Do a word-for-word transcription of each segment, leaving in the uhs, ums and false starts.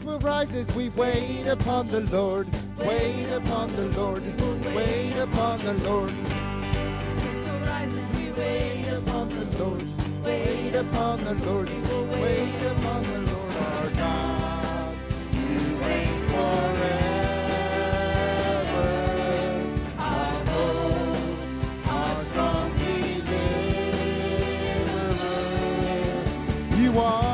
will rise as we wait upon the Lord. Wait upon the Lord. Wait upon the Lord. Strength will rise as we wait upon the Lord. Wait upon the Lord. Wait upon the Lord our God. You reign forever. Our hope, our strong deliverer. You are.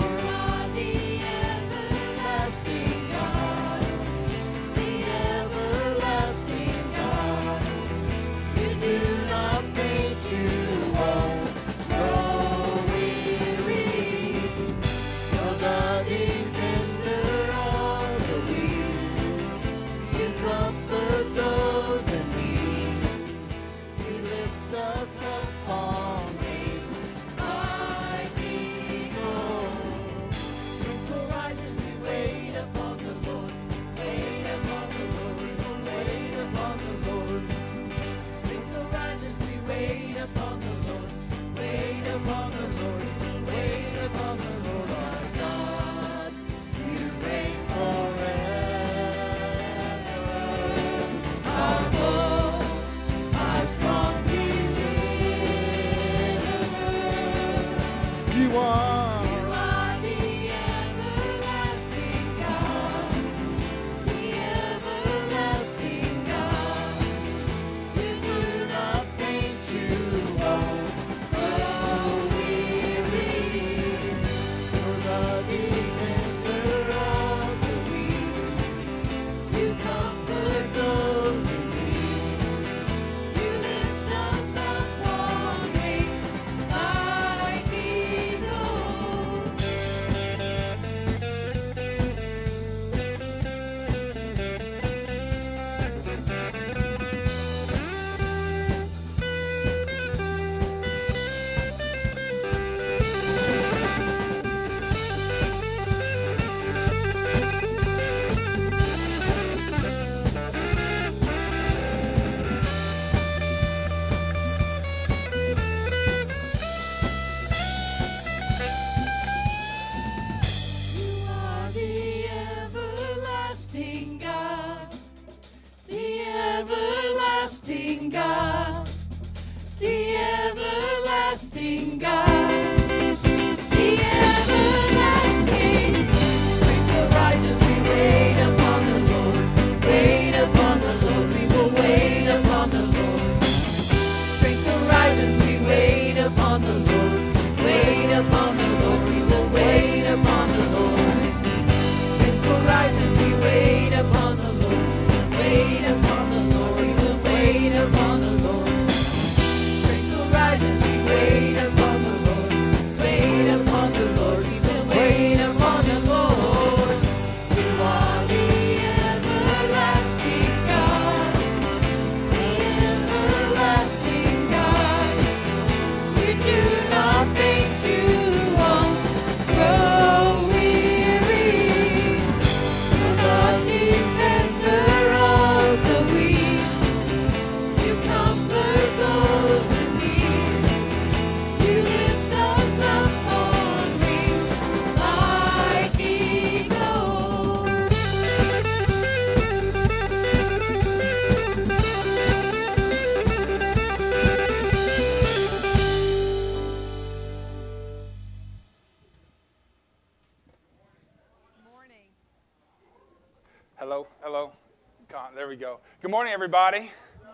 Hello, hello. There we go. Good morning, everybody.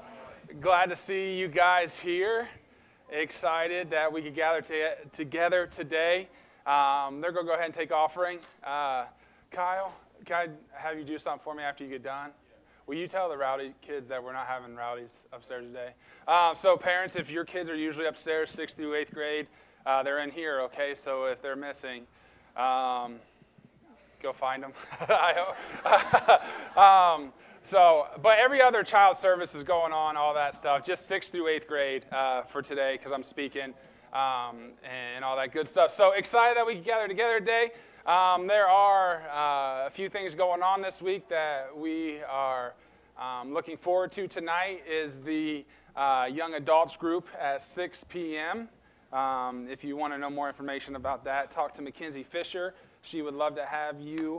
Glad to see you guys here. Excited that we could gather to, together today. Um, they're going to go ahead and take offering. Uh, Kyle, can I have you do something for me after you get done? Will you tell the rowdy kids that we're not having rowdies upstairs today? Um, so parents, if your kids are usually upstairs, sixth through eighth grade, uh, they're in here, okay? So if they're missing, um, go find them. um, so, but every other child service is going on, all that stuff. Just sixth through eighth grade uh, for today because I'm speaking um, and all that good stuff. So excited that we can gather together today. Um, there are uh, a few things going on this week that we are um, looking forward to. Tonight is the uh, young adults group at six p.m. Um, if you want to know more information about that, talk to Mackenzie Fisher. She would love to have you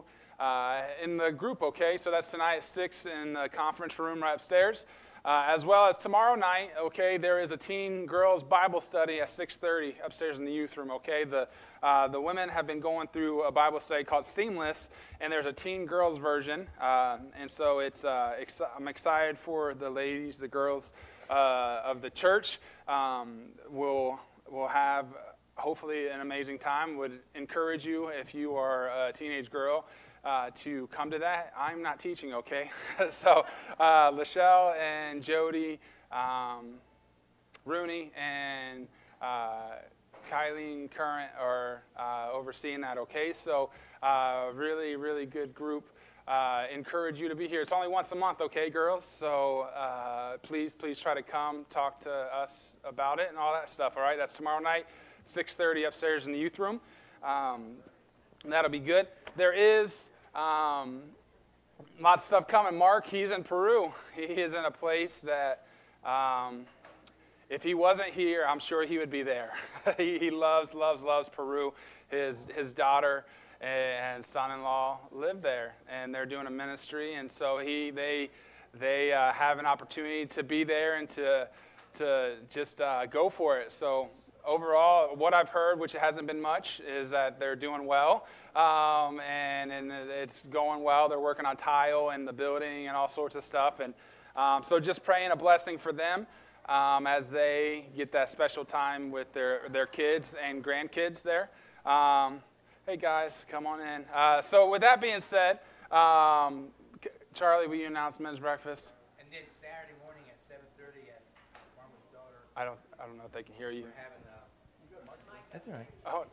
uh, in the group, okay? So that's tonight at six in the conference room right upstairs. Uh, as well as tomorrow night, okay, there is a teen girls Bible study at six thirty upstairs in the youth room, okay? The uh, the women have been going through a Bible study called Seamless, and there's a teen girls version. Uh, and so it's uh, ex- I'm excited for the ladies, the girls uh, of the church. Um, we'll, we'll have hopefully an amazing time. Would encourage you, if you are a teenage girl, Uh, to come to that. I'm not teaching, okay? so uh, Lachelle and Jody, um, Rooney, and uh, Kylie Current are uh, overseeing that, okay? So uh, really, really good group. Uh, encourage you to be here. It's only once a month, okay, girls? So uh, please, please try to come talk to us about it and all that stuff, all right? That's tomorrow night, six thirty upstairs in the youth room. Um, that'll be good. There is Um, lots of stuff coming. Mark, he's in Peru. He is in a place that um, if he wasn't here, I'm sure he would be there. he, he loves, loves, loves Peru. His his daughter and son-in-law live there, and they're doing a ministry, and so he they they uh, have an opportunity to be there and to to just uh, go for it. So overall, what I've heard, which hasn't been much, is that they're doing well, um, and, and it's going well. They're working on tile and the building and all sorts of stuff. And um, so just praying a blessing for them um, as they get that special time with their, their kids and grandkids there. Um, hey, guys, come on in. Uh, so with that being said, um, Charlie, will you announce men's breakfast? And then Saturday morning at seven thirty at Farmer's Daughter. I don't, I don't know if they can hear you. We're having, uh, that's all right. Oh.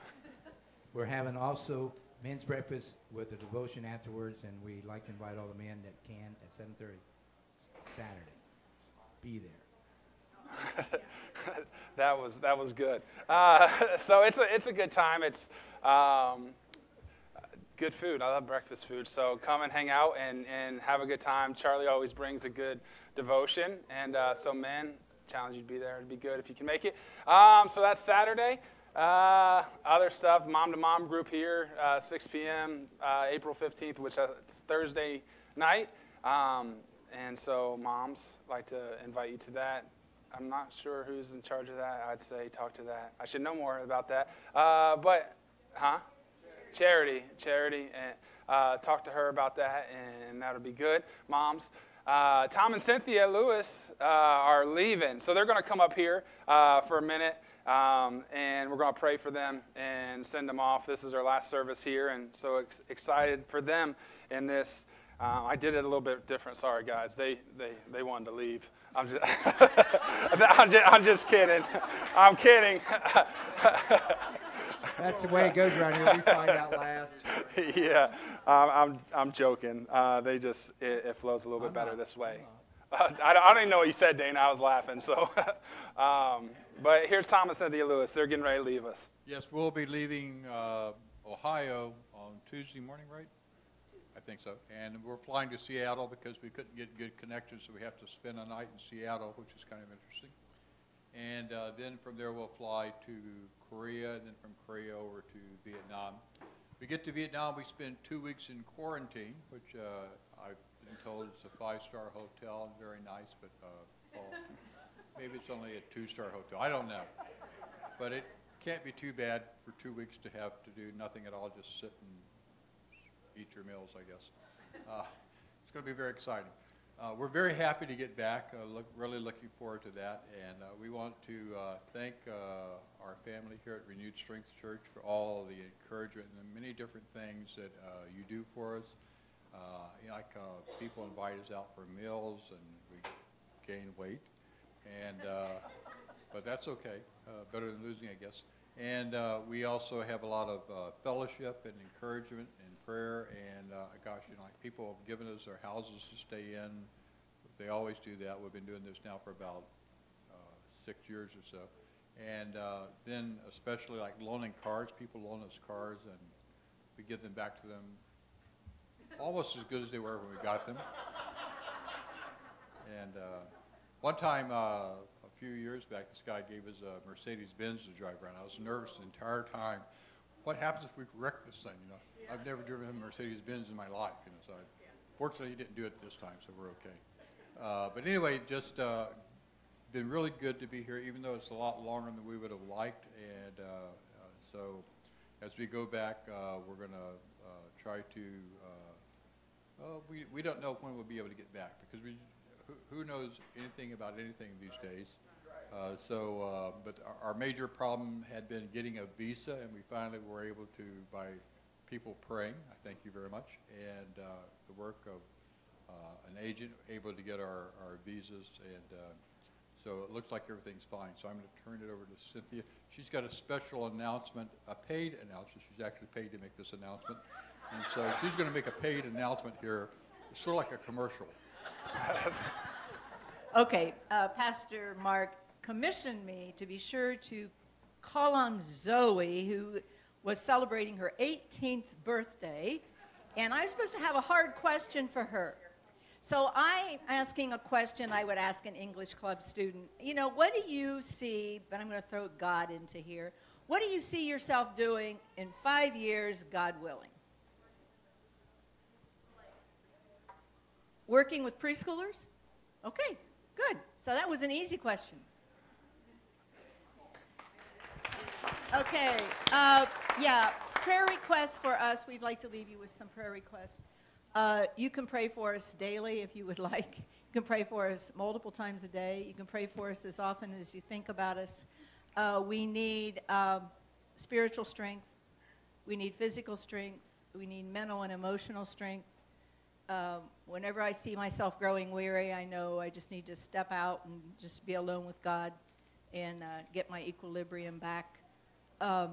We're having also men's breakfast with a devotion afterwards, and we'd like to invite all the men that can at seven thirty Saturday. Be there. that was that was good. Uh, so it's a it's a good time. It's um, good food. I love breakfast food. So come and hang out and, and have a good time. Charlie always brings a good devotion, and uh, so men, challenge you to be there. It'd be good if you can make it. Um, so that's Saturday. Uh, other stuff, Mom to Mom group here, uh, six p.m. Uh, April fifteenth, which is Thursday night. Um, and so moms, like to invite you to that. I'm not sure who's in charge of that. I'd say talk to that. I should know more about that. Uh, but, huh? Charity. Charity. And uh, talk to her about that, and that'll be good. Moms. Uh, Tom and Cynthia Lewis uh, are leaving, so they're going to come up here uh, for a minute, um, and we're going to pray for them and send them off. This is our last service here, and so ex- excited for them in this. Uh, I did it a little bit different. Sorry, guys. They they they wanted to leave. I'm just I'm just, I'm just kidding. I'm kidding. That's the way it goes around here. We find out last. yeah, um, I'm I'm joking. Uh, they just it, it flows a little bit I'm better not, this way. Uh, I, don't, I don't even know what you said, Dana. I was laughing. So, um, but here's Thomas and Cynthia Lewis. They're getting ready to leave us. Yes, we'll be leaving uh, Ohio on Tuesday morning, right? I think so. And we're flying to Seattle because we couldn't get good connections, so we have to spend a night in Seattle, which is kind of interesting. And uh, then from there we'll fly to Korea, and then from Korea over to Vietnam. We get to Vietnam, we spend two weeks in quarantine, which uh, I've been told it's a five-star hotel and very nice, but uh, well, maybe it's only a two-star hotel. I don't know. But it can't be too bad for two weeks to have to do nothing at all, just sit and eat your meals, I guess. Uh, it's going to be very exciting. Uh, we're very happy to get back, uh, look, really looking forward to that, and uh, we want to uh, thank uh, our family here at Renewed Strength Church for all the encouragement and the many different things that uh, you do for us. Uh, you know, like uh, people invite us out for meals, and we gain weight, and uh, but that's okay, uh, better than losing, I guess. And uh, we also have a lot of uh, fellowship and encouragement and prayer, and uh, gosh, you know, like people have given us their houses to stay in. They always do that. We've been doing this now for about uh, six years or so. And uh, then especially like loaning cars, people loan us cars, and we give them back to them almost as good as they were when we got them. And uh, one time, uh, a few years back, this guy gave us a Mercedes-Benz to drive around. I was nervous the entire time. what happens if we wreck this thing, you know? I've never driven a Mercedes-Benz in my life, you know, so I, fortunately he didn't do it this time, so we're okay. Uh, but anyway, just uh, been really good to be here, even though it's a lot longer than we would have liked. And uh, uh, so as we go back, uh, we're going to uh, try to, uh, uh, we, we don't know when we'll be able to get back, because we, who, who knows anything about anything these days. Uh, so, uh, but our, our major problem had been getting a visa, and we finally were able to, by people praying, I thank you very much, and uh, the work of uh, an agent, able to get our, our visas, and uh, so it looks like everything's fine. So I'm going to turn it over to Cynthia. She's got a special announcement, a paid announcement. She's actually paid to make this announcement, and so she's going to make a paid announcement here. It's sort of like a commercial. Okay, uh, Pastor Mark commissioned me to be sure to call on Zoe, who was celebrating her eighteenth birthday, and I was supposed to have a hard question for her. So I'm asking a question I would ask an English club student. You know, what do you see, but I'm going to throw God into here, what do you see yourself doing in five years, God willing? Working with preschoolers? Okay, good. So that was an easy question. Okay, uh, yeah, prayer requests for us. We'd like to leave you with some prayer requests. Uh, you can pray for us daily if you would like. You can pray for us multiple times a day. You can pray for us as often as you think about us. Uh, we need um, spiritual strength. We need physical strength. We need mental and emotional strength. Um, whenever I see myself growing weary, I know I just need to step out and just be alone with God and uh, get my equilibrium back. Um,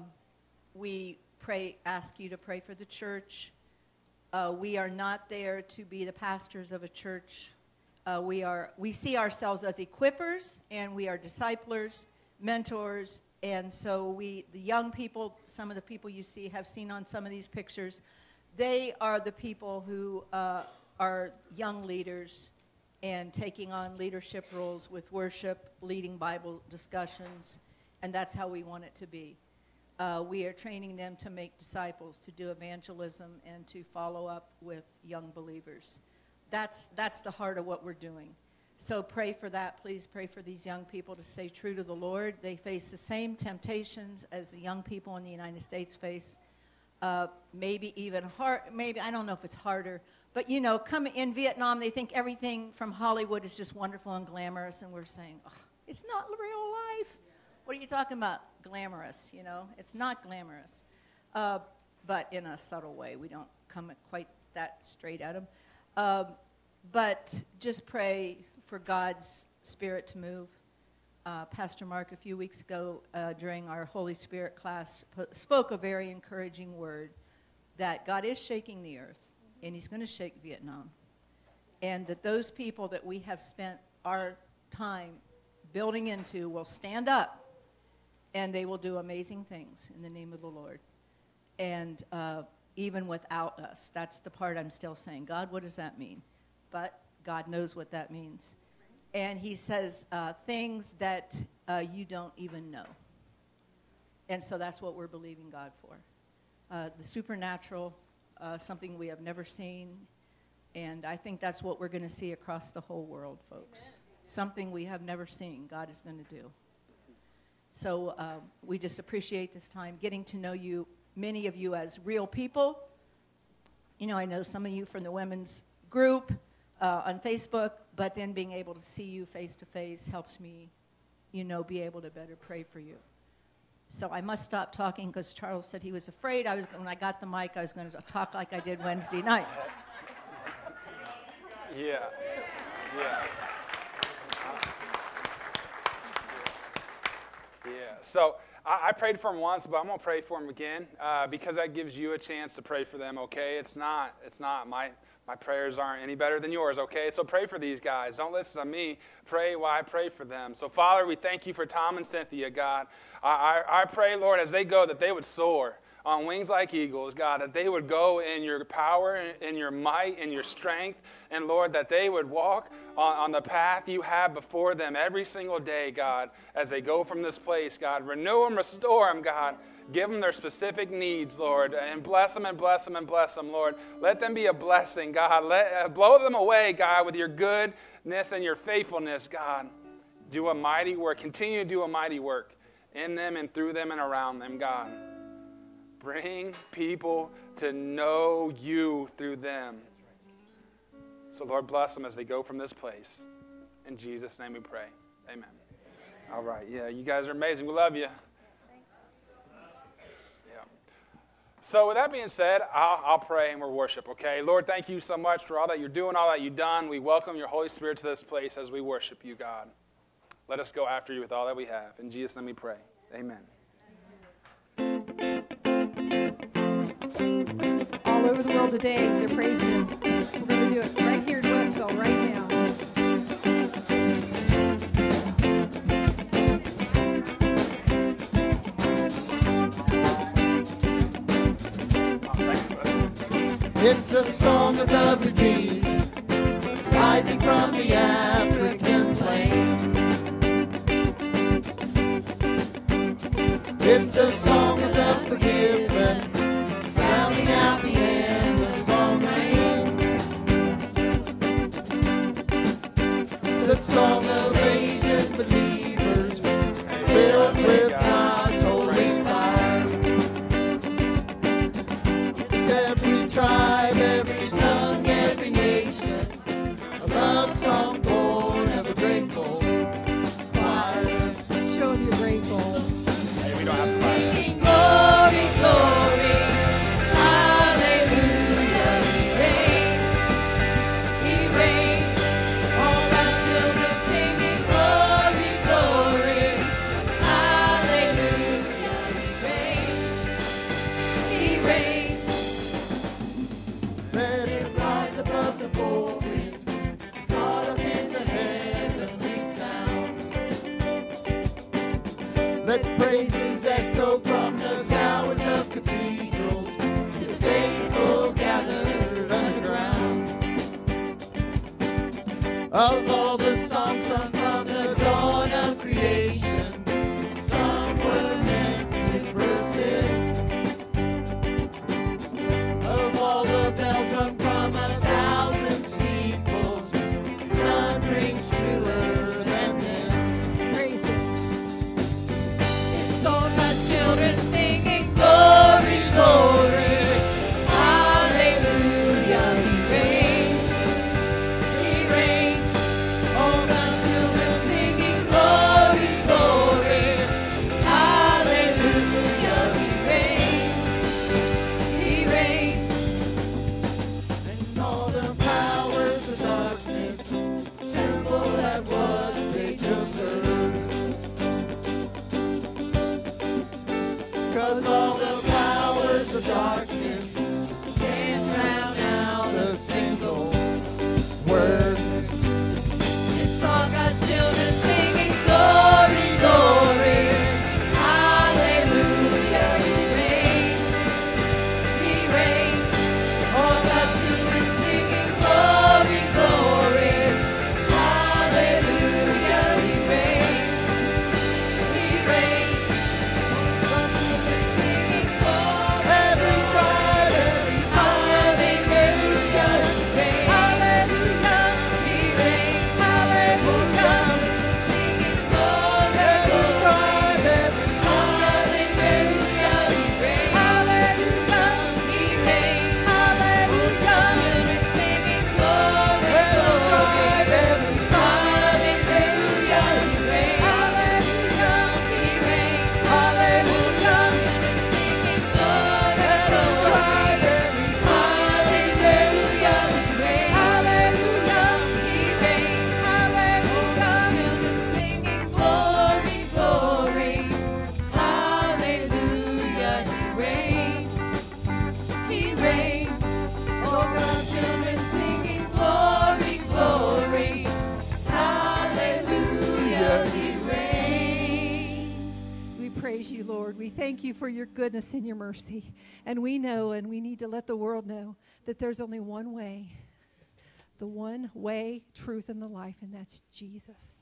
we pray, ask you to pray for the church. Uh, we are not there to be the pastors of a church. Uh, we are. We see ourselves as equippers, and we are disciplers, mentors, and so we, the young people, some of the people you see have seen on some of these pictures, they are the people who uh, are young leaders and taking on leadership roles with worship, leading Bible discussions, and that's how we want it to be. Uh, we are training them to make disciples, to do evangelism, and to follow up with young believers. That's, that's the heart of what we're doing. So pray for that. Please pray for these young people to stay true to the Lord. They face the same temptations as the young people in the United States face. Uh, maybe even hard, maybe, I don't know if it's harder, but you know, come in Vietnam, they think everything from Hollywood is just wonderful and glamorous, and we're saying, oh, it's not real life. What are you talking about? Glamorous, you know? It's not glamorous, uh, but in a subtle way. We don't come quite that straight at them. Um, but just pray for God's Spirit to move. Uh, Pastor Mark, a few weeks ago uh, during our Holy Spirit class, p- spoke a very encouraging word that God is shaking the earth, and he's going to shake Vietnam. And that those people that we have spent our time building into will stand up, and they will do amazing things in the name of the Lord. And uh, even without us, that's the part I'm still saying. God, what does that mean? But God knows what that means. And he says uh, things that uh, you don't even know. And so that's what we're believing God for. Uh, the supernatural, uh, something we have never seen. And I think that's what we're going to see across the whole world, folks. Amen. Something we have never seen, God is going to do. So uh, we just appreciate this time, getting to know you, many of you as real people. You know, I know some of you from the women's group uh, on Facebook, but then being able to see you face to face helps me, you know, be able to better pray for you. So I must stop talking because Charles said he was afraid. I was, when I got the mic, I was going to talk like I did Wednesday night. Yeah, yeah. Yeah, so I, I prayed for him once, but I'm going to pray for him again uh, because that gives you a chance to pray for them, okay? It's not, it's not. My, my prayers aren't any better than yours, okay? So pray for these guys. Don't listen to me. Pray while I pray for them. So, Father, we thank you for Tom and Cynthia, God. I, I, I pray, Lord, as they go, that they would soar. on wings like eagles, God, that they would go in your power, in your might, in your strength, and Lord, that they would walk on, on the path you have before them every single day, God, as they go from this place, God. Renew them, restore them, God. Give them their specific needs, Lord, and bless them and bless them and bless them, Lord. Let them be a blessing, God. Let, uh, blow them away, God, with your goodness and your faithfulness, God. Do a mighty work. Continue to do a mighty work in them and through them and around them, God. Bring people to know you through them. So, Lord, bless them as they go from this place. In Jesus' name we pray. Amen. All right. Yeah, you guys are amazing. We love you. Yeah. So with that being said, I'll, I'll pray and we'll worship, okay? Lord, thank you so much for all that you're doing, all that you've done. We welcome your Holy Spirit to this place as we worship you, God. Let us go after you with all that we have. In Jesus' name we pray. Amen. All over the world today, they're praising him. We're going to do it right here in Westville, right now. It's a song of the redeemed, rising from the African plain. It's a song of the forgiven, drowning out the Amazon rain. The song of Asian believers, filled with God's holy fire. It's every tribe, every tongue, every nation, a love song born of a grateful fire. Show them you're grateful. Hey, we don't have to clap. Singing glory, glory, hallelujah, he reigns, he reigns. All our children singing glory, glory, hallelujah, he reigns, he reigns. Let it rise above the four winds, caught up in the heavenly sound. Let praises echo from the towers of cathedrals to the faithful gathered underground. Of all the songs sung from the dawn of creation, some were meant to persist. Of all the bells rung from a thousand steeples, none rings truer than this. Praise him. So the children singing glory, glory, hallelujah, he reigns, he reigns. All the children singing glory, glory, We thank you for your goodness and your mercy. And we know, and we need to let the world know, that there's only one way, the one way, truth, and the life, and that's Jesus.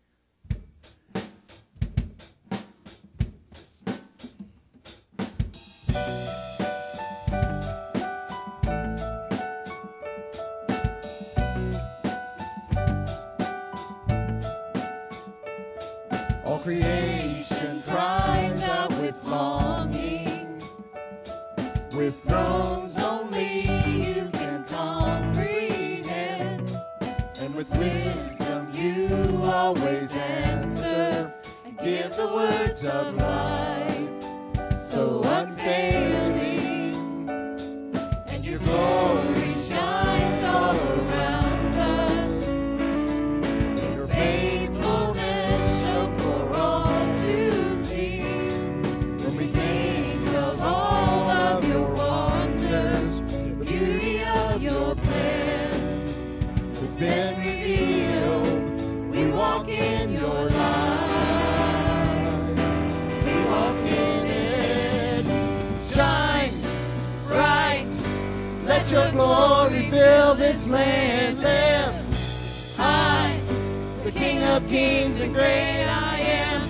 All creation cries out with longing, with groans only you can comprehend, and with wisdom you always answer and give the words of life so unfailing, and your glory shines all around us, and your faithfulness shows for all to see. When we think of all of your wonders, the beauty of your plan has been revealed, we walk in your light. We walk in it. Shine bright, let your glory fill this land. Lift high, the King of Kings and great I am,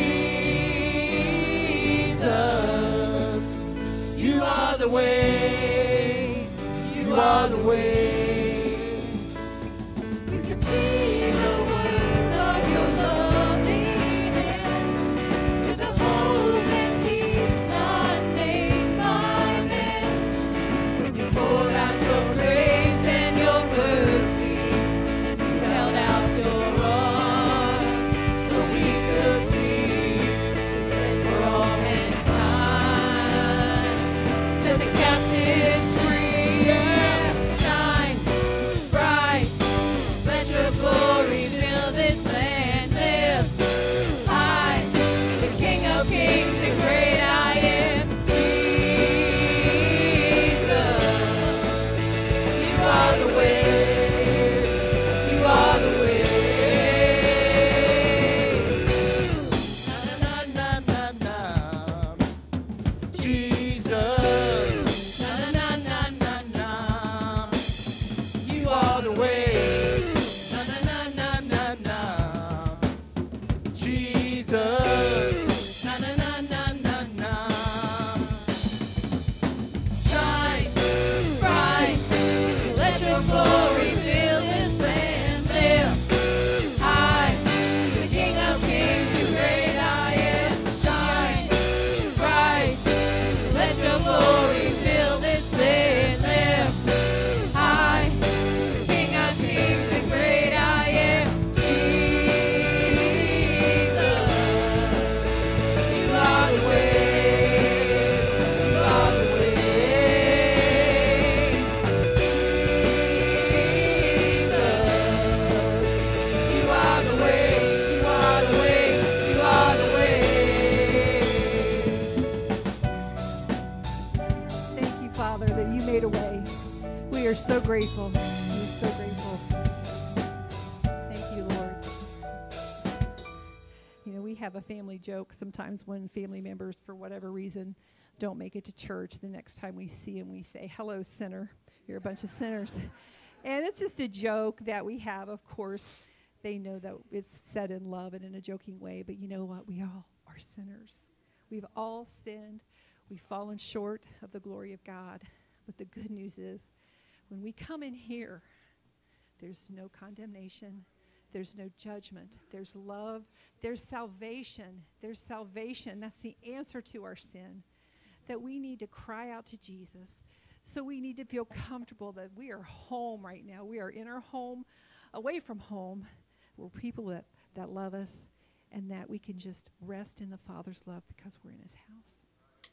Jesus. You are the way, you are the way. You can see the works of your loving hands, with the hope and peace not made by man. When you poured out your grace and your mercy, you held out your arms so we could see and for all mankind. Set the captives free and shine bright. Let your glory fill this land. Lift high, the King of Kings and great I am, Jesus. You are the way, you are the way. Na na na na na, Jesus. Na na na na na, you are the way. Na na na na na na, Jesus. Na na na na na na. Shine bright, let your glory fill this land. Lift high, the King of Kings, the great I am. Shine bright, let your glory fill this land. Lift high, the King of Kings, the great I am, Jesus. You are the way, you are the way. You are the way, you are the way, you are the way. Thank you, Father, that you made a way. We are so grateful. We are so grateful. Thank you, Lord. You know, we have a family joke sometimes when family members, for whatever reason, don't make it to church. The next time we see them, we say, "Hello, sinner. You're a bunch of sinners." And it's just a joke that we have. Of course, they know that it's said in love and in a joking way, but you know what? We all are sinners. We've all sinned. We've fallen short of the glory of God. But the good news is, when we come in here, there's no condemnation. There's no judgment. There's love. There's salvation. There's salvation. That's the answer to our sin, that we need to cry out to Jesus. So we need to feel comfortable that we are home right now. We are in our home, away from home. We're people that, that love us, and that we can just rest in the Father's love because we're in his house.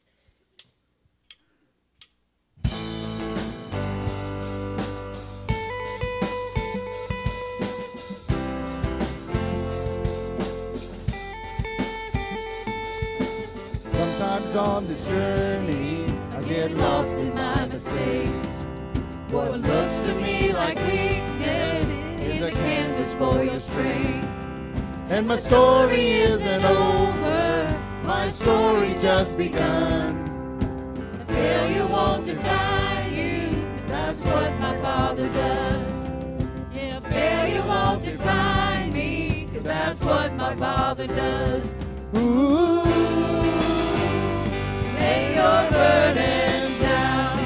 Sometimes on this journey, I get lost in my mistakes. What looks to me like weakness is a canvas for your strength. And my story isn't over My story's just begun. Failure won't define you, 'cause that's what my Father does. Yeah, failure won't define me, 'cause that's what my Father does. Ooh, lay your burdens down.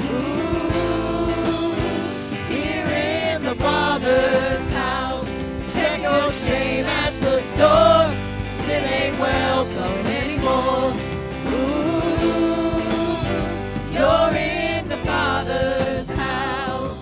Ooh, here in the Father's house, check your shame at the door. It ain't welcome anymore. Ooh, you're in the Father's house.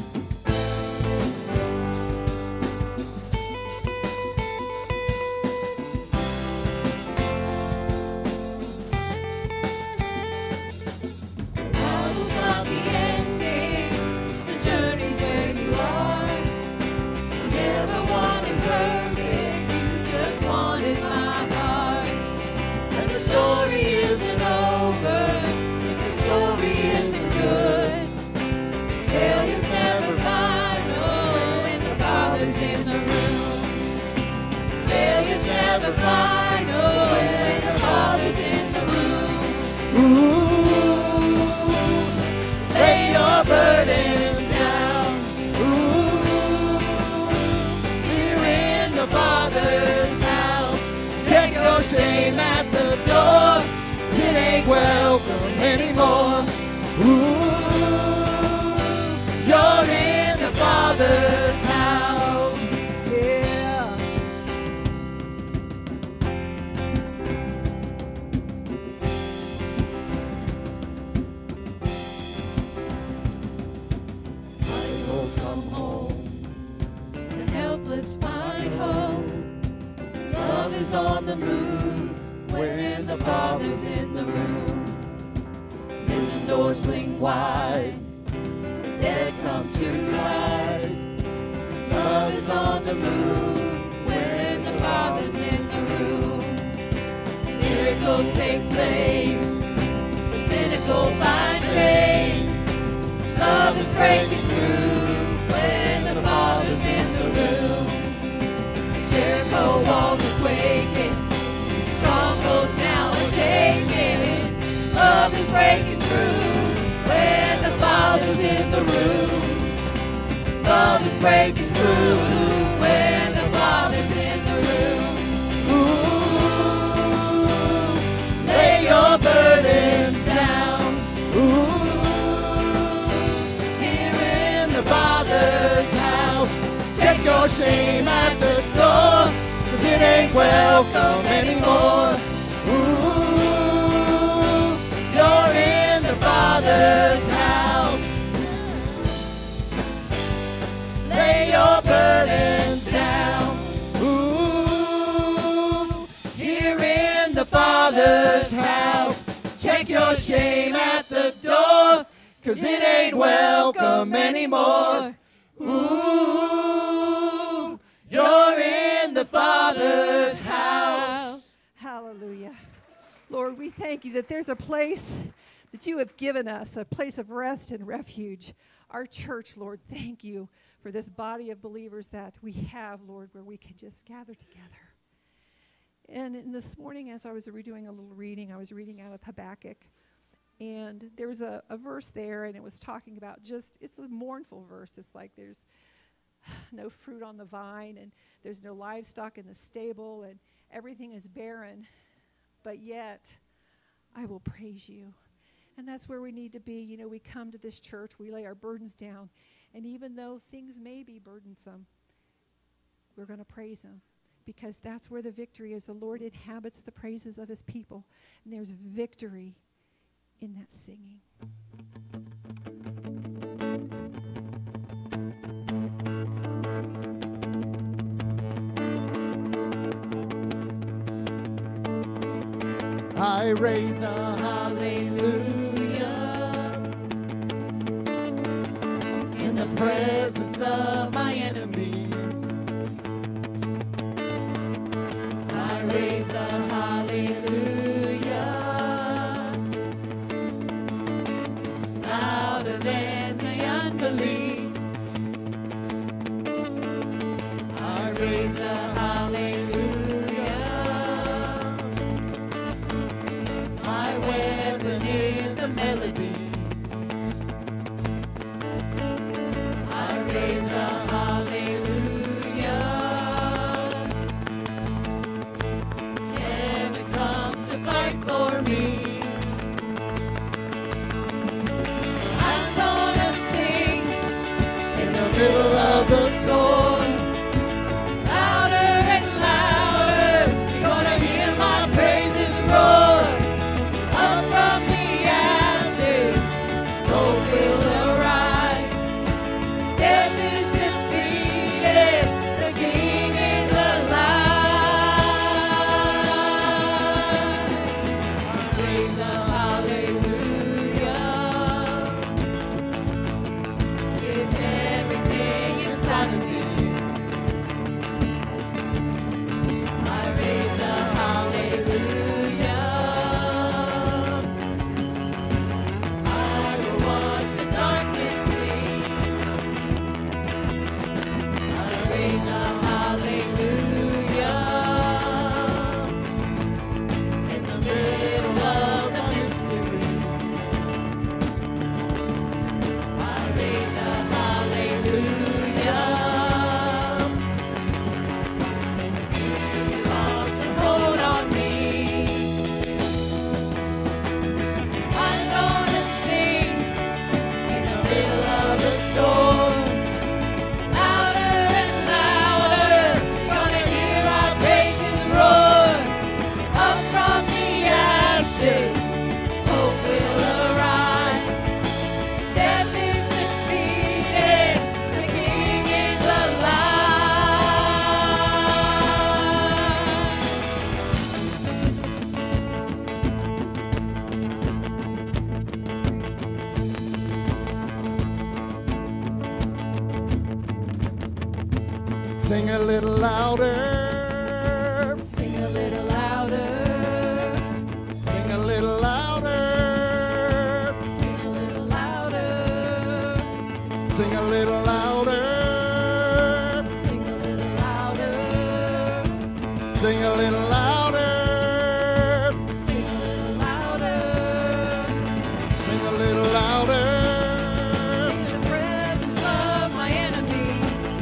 The Bible's not the ending, the journey's where you are. You never wanted perfect, you just wanted my heart. And the story isn't over, if the story isn't good. Failure's never final when the Father's in the room. Failure's never final when the Father's in the room. Ooh, lay your burdens down. Ooh, we're in the Father's house. Check your shame at the door. It ain't welcome anymore. Ooh, you're in the Father's house. Yeah. Prodigals come home, the helpless find hope. Love is on the move when the Father's in the room. Prison doors fling wide, the dead come to life. Love is on the move when the Father's in the room. Miracles take place, the cynical find faith. Love is breaking through when the Father's in the room. Jericho walls are quaking, strongholds now are shaking. Love is breaking through when the Father's in the room. Love is breaking through when the Father's in the room. Ooh, lay your burdens down. Ooh, here in the Father's house, check your shame at the door, 'cause it ain't welcome anymore. Ooh, you're in the Father's house. Lay your burdens down. Ooh, here in the Father's house, check your shame at the door, 'cause it ain't welcome anymore. Ooh, you're in the Father's house. Hallelujah. Lord, we thank you that there's a place that you have given us, a place of rest and refuge. Our church, Lord, thank you for this body of believers that we have, Lord, where we can just gather together. And in this morning, as I was redoing a little reading, I was reading out of Habakkuk. And there was a, a verse there, and it was talking about just, it's a mournful verse. It's like there's no fruit on the vine, and there's no livestock in the stable, and everything is barren. But yet, I will praise you. And that's where we need to be. You know, we come to this church, we lay our burdens down, and even though things may be burdensome, we're going to praise him, because that's where the victory is. The Lord inhabits the praises of his people, and there's victory in that singing. I raise a hallelujah in the presence of my enemies. I raise a hallelujah louder than the unbelief. I raise a hallelujah little louder. Sing a little louder. Sing a little louder. Sing a little louder. Sing a little louder. Sing a little louder. Sing a little louder. Sing a little louder. Sing a little louder. In the presence of my enemies.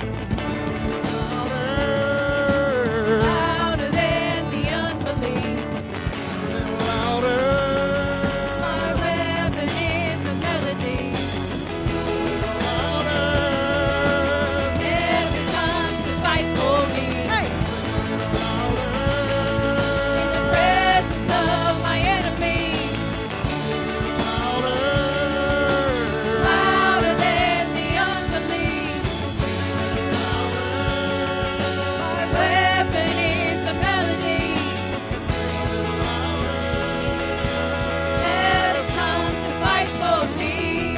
Louder than the unbelief. Louder. My weapon is a melody. Heaven comes to fight for me. In the presence of my enemies. Louder than the unbelief. My weapon is a melody. Heaven comes to fight for me.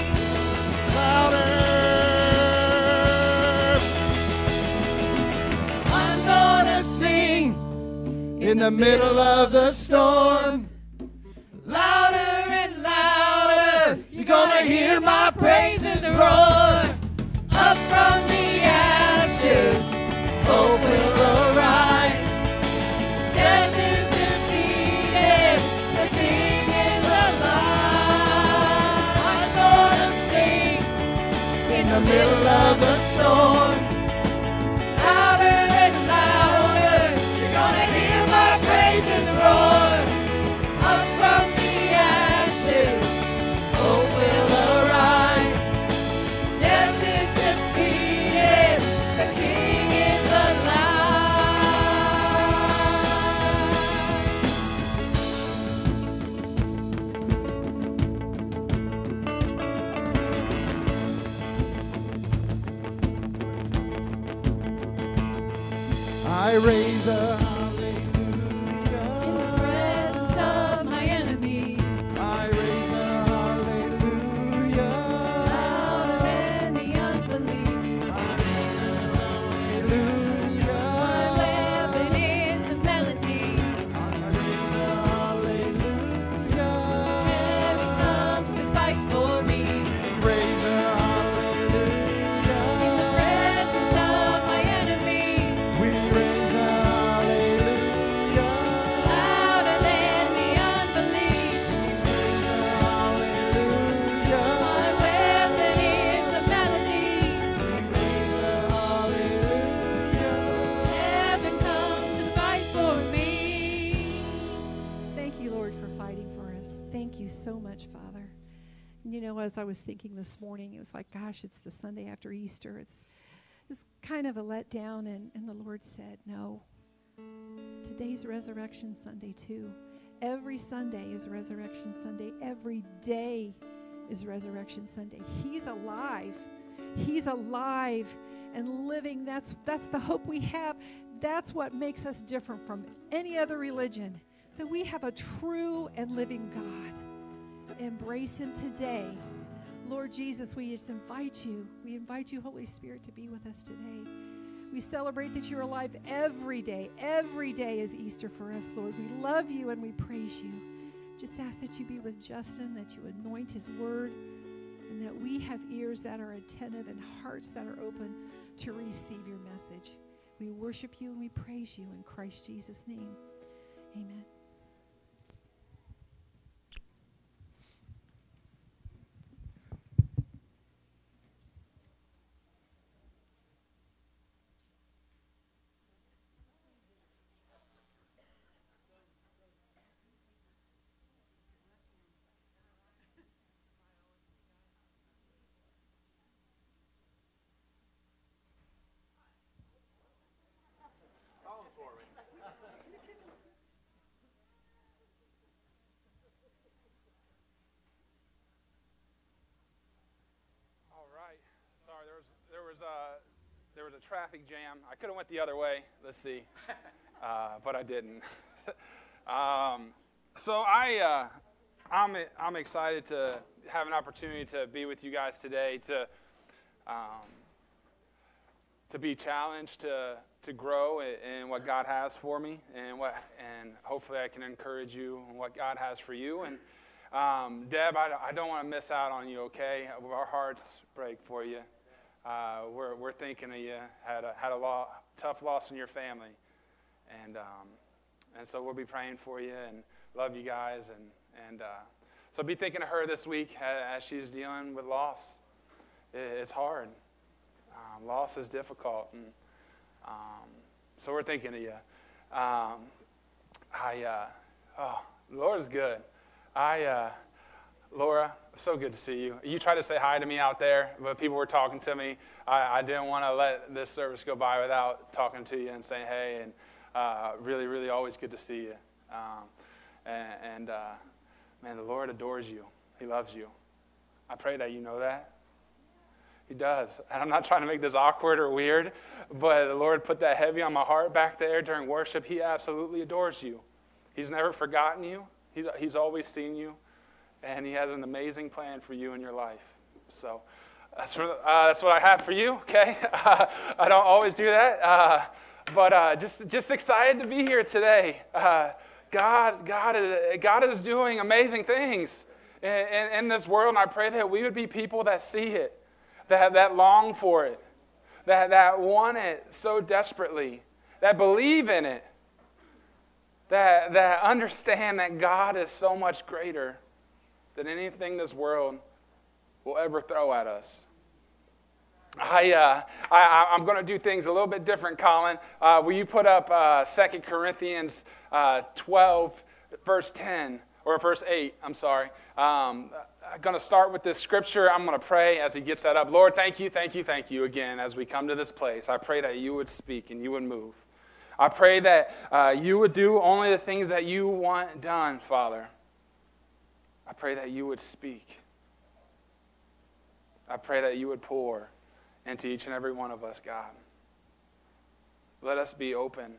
I'm gonna sing In the middle of the storm, louder and louder. You're gonna hear my praises roar. Up from the ashes, hope will arise. Death is defeated, the King is alive. I'm gonna sing in the middle of the storm. Louder and louder, you're gonna hear my praises roar. Up from the ashes, hope will arise. Death is defeated, the King is I raise a in the presence of my enemies. I raise a hallelujah. Louder than the unbelief. My weapon is a melody. Heaven comes to fight for me. In the presence of my enemies. Louder than the unbelief. My weapon is a melody. Heaven comes to fight for me. Thank you, Lord, for fighting for us. Thank you so much, Father. And you know, as I was thinking this morning, it was like, gosh, it's the Sunday after Easter. It's, it's kind of a letdown, and, and the Lord said, no, today's Resurrection Sunday too. Every Sunday is Resurrection Sunday. Every day is Resurrection Sunday. He's alive. He's alive and living. That's, that's the hope we have. That's what makes us different from any other religion, that we have a true and living God. Embrace him today. Lord Jesus, we just invite you. We invite you, Holy Spirit, to be with us today. We celebrate that you're alive every day. Every day is Easter for us, Lord. We love you and we praise you. Just ask that you be with Justin, that you anoint his word, and that we have ears that are attentive and hearts that are open to receive your message. We worship you and we praise you in Christ Jesus' name. Amen. Sorry, there was there was a there was a traffic jam. I could have went the other way. Let's see, uh, but I didn't. um, so I uh, I'm I'm excited to have an opportunity to be with you guys today, to um, to be challenged, to to grow in what God has for me, and what, and hopefully I can encourage you in what God has for you. And um, Deb, I, I don't want to miss out on you. Okay, our hearts break for you. Uh, we're we're thinking of you. Had a had a lo- tough loss in your family, and um, and so we'll be praying for you and love you guys, and and uh, so be thinking of her this week as she's dealing with loss. It's hard. Um, loss is difficult, and um, so we're thinking of you. Um, I uh, oh, the Lord is good. I. Uh, Laura, so good to see you. You tried to say hi to me out there, but people were talking to me. I, I didn't want to let this service go by without talking to you and saying hey, and uh, really, really always good to see you. Um, and, and uh, man, the Lord adores you. He loves you. I pray that you know that. He does. And I'm not trying to make this awkward or weird, but the Lord put that heavy on my heart back there during worship. He absolutely adores you. He's never forgotten you. He's, he's always seen you. And he has an amazing plan for you in your life. So that's what, uh, that's what I have for you, okay? Uh, I don't always do that. Uh, but uh, just just excited to be here today. Uh, God, God, is, God is doing amazing things in, in, in this world, and I pray that we would be people that see it, that, that long for it, that, that want it so desperately, that believe in it, that, that understand that God is so much greater than anything this world will ever throw at us. I, uh, I, I'm going to do things a little bit different, Colin. Uh, will you put up uh, Second Corinthians uh, twelve, verse ten, or verse eight, I'm sorry. Um, I'm going to start with this scripture. I'm going to pray as he gets that up. Lord, thank you, thank you, thank you again as we come to this place. I pray that you would speak and you would move. I pray that uh, you would do only the things that you want done, Father. I pray that you would speak. I pray that you would pour into each and every one of us, God. Let us be open,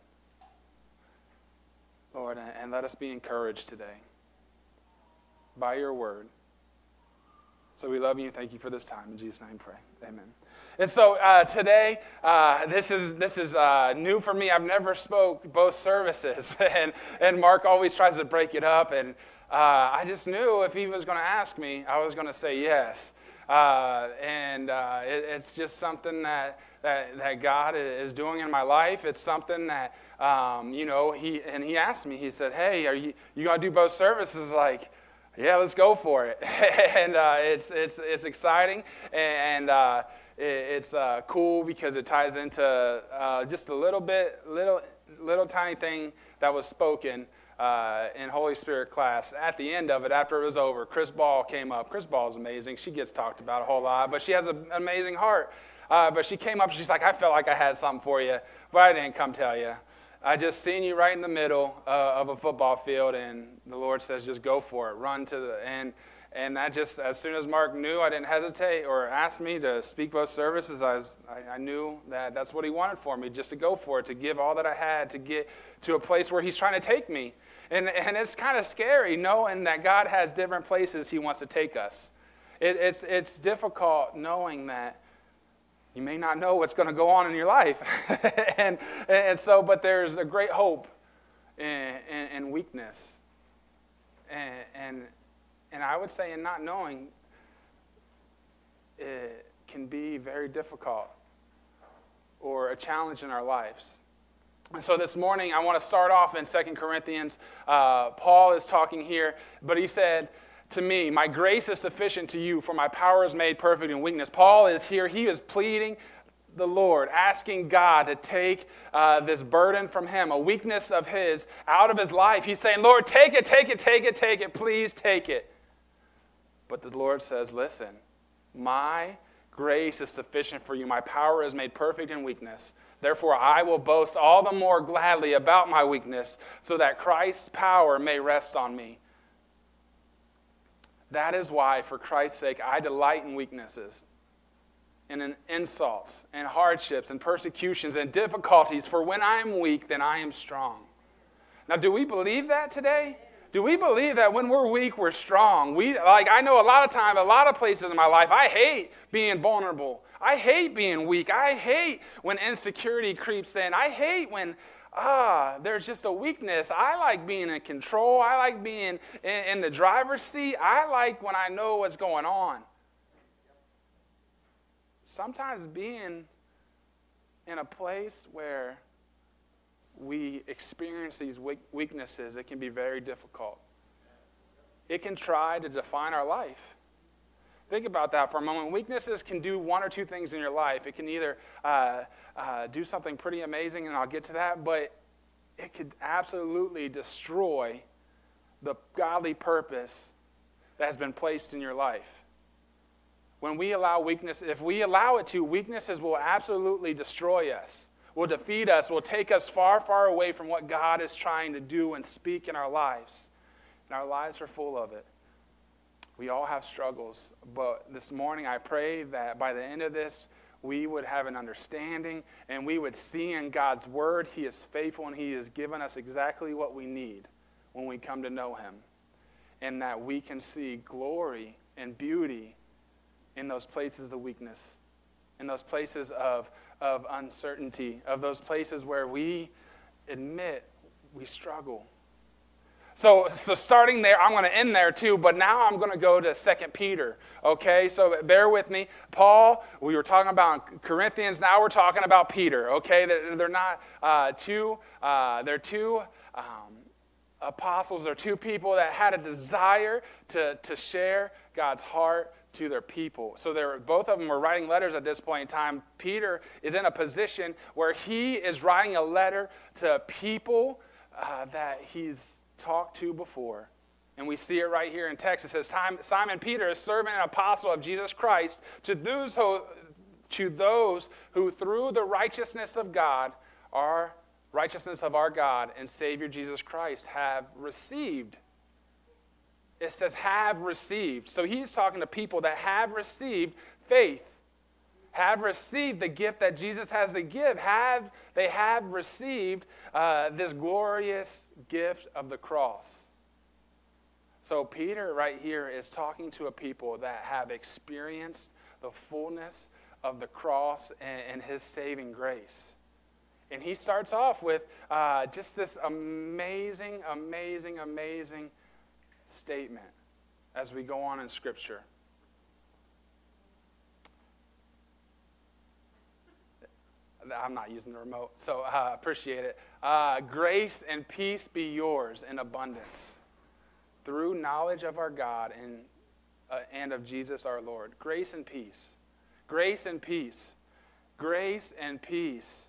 Lord, and let us be encouraged today by your word. So we love you and thank you for this time. In Jesus' name, pray. Amen. And so uh, today, uh, this is this is uh, new for me. I've never spoke both services, and and Mark always tries to break it up, and uh, I just knew if he was going to ask me, I was going to say yes. Uh, and uh, it, it's just something that, that that God is doing in my life. It's something that um, you know. He and he asked me. He said, "Hey, are you you going to do both services?" Like, yeah, let's go for it. and uh, it's it's it's exciting, and uh, it, it's uh, cool because it ties into uh, just a little bit, little little tiny thing that was spoken uh, in Holy Spirit class. At the end of it, after it was over, Chris Ball came up. Chris Ball is amazing. She gets talked about a whole lot, but she has an amazing heart. Uh, but she came up, she's like, I felt like I had something for you, but I didn't come tell you. I just seen you right in the middle uh, of a football field, and the Lord says, just go for it, run to the end. And that just, as soon as Mark knew, I didn't hesitate or asked me to speak both services. I, was, I, I knew that that's what he wanted for me, just to go for it, to give all that I had, to get to a place where he's trying to take me. And, and it's kind of scary knowing that God has different places he wants to take us. It, it's, it's difficult knowing that you may not know what's going to go on in your life. and, and so, but there's a great hope in, in, in weakness. And, and, and I would say in not knowing, it can be very difficult or a challenge in our lives. And so this morning, I want to start off in Second Corinthians. Uh, Paul is talking here, but he said, to me, my grace is sufficient to you, for my power is made perfect in weakness. Paul is here. He is pleading the Lord, asking God to take uh, this burden from him, a weakness of his, out of his life. He's saying, Lord, take it, take it, take it, take it. Please take it. But the Lord says, listen, my grace is sufficient for you. My power is made perfect in weakness. Therefore, I will boast all the more gladly about my weakness, so that Christ's power may rest on me. That is why, for Christ's sake, I delight in weaknesses, and in insults, and hardships, and persecutions, and difficulties. For when I am weak, then I am strong. Now, do we believe that today? Do we believe that when we're weak, we're strong? We like I know a lot of time, a lot of places in my life, I hate being vulnerable. I hate being weak. I hate when insecurity creeps in. I hate when ah, there's just a weakness. I like being in control. I like being in, in the driver's seat. I like when I know what's going on. Sometimes being in a place where we experience these weaknesses, it can be very difficult. It can try to define our life. Think about that for a moment. Weaknesses can do one or two things in your life. It can either uh, uh, do something pretty amazing, and I'll get to that, but it could absolutely destroy the godly purpose that has been placed in your life. When we allow weakness, if we allow it to, weaknesses will absolutely destroy us, will defeat us, will take us far, far away from what God is trying to do and speak in our lives. And our lives are full of it. We all have struggles, but this morning I pray that by the end of this, we would have an understanding and we would see in God's word He is faithful and He has given us exactly what we need when we come to know Him. And that we can see glory and beauty in those places of weakness, in those places of, of uncertainty, of those places where we admit we struggle. So, so starting there, I'm going to end there too, but now I'm going to go to Second Peter, okay? So bear with me. Paul, we were talking about Corinthians, now we're talking about Peter, okay? They're, they're not uh, two, uh, they're two um, apostles, they're two people that had a desire to, to share God's heart to their people. So they're, both of them were writing letters at this point in time. Peter is in a position where he is writing a letter to people uh, that he's talked to before. And we see it right here in text. It says, Simon Peter, a servant and apostle of Jesus Christ, to those who, to those who through the righteousness of God, our righteousness of our God and Savior Jesus Christ, have received. It says have received. So he's talking to people that have received faith, have received the gift that Jesus has to give. Have They have received uh, this glorious gift of the cross. So Peter right here is talking to a people that have experienced the fullness of the cross and, and His saving grace. And he starts off with uh, just this amazing, amazing, amazing statement as we go on in Scripture. I'm not using the remote, so I uh, appreciate it. Uh, Grace and peace be yours in abundance through knowledge of our God and, uh, and of Jesus our Lord. Grace and peace. Grace and peace. Grace and peace.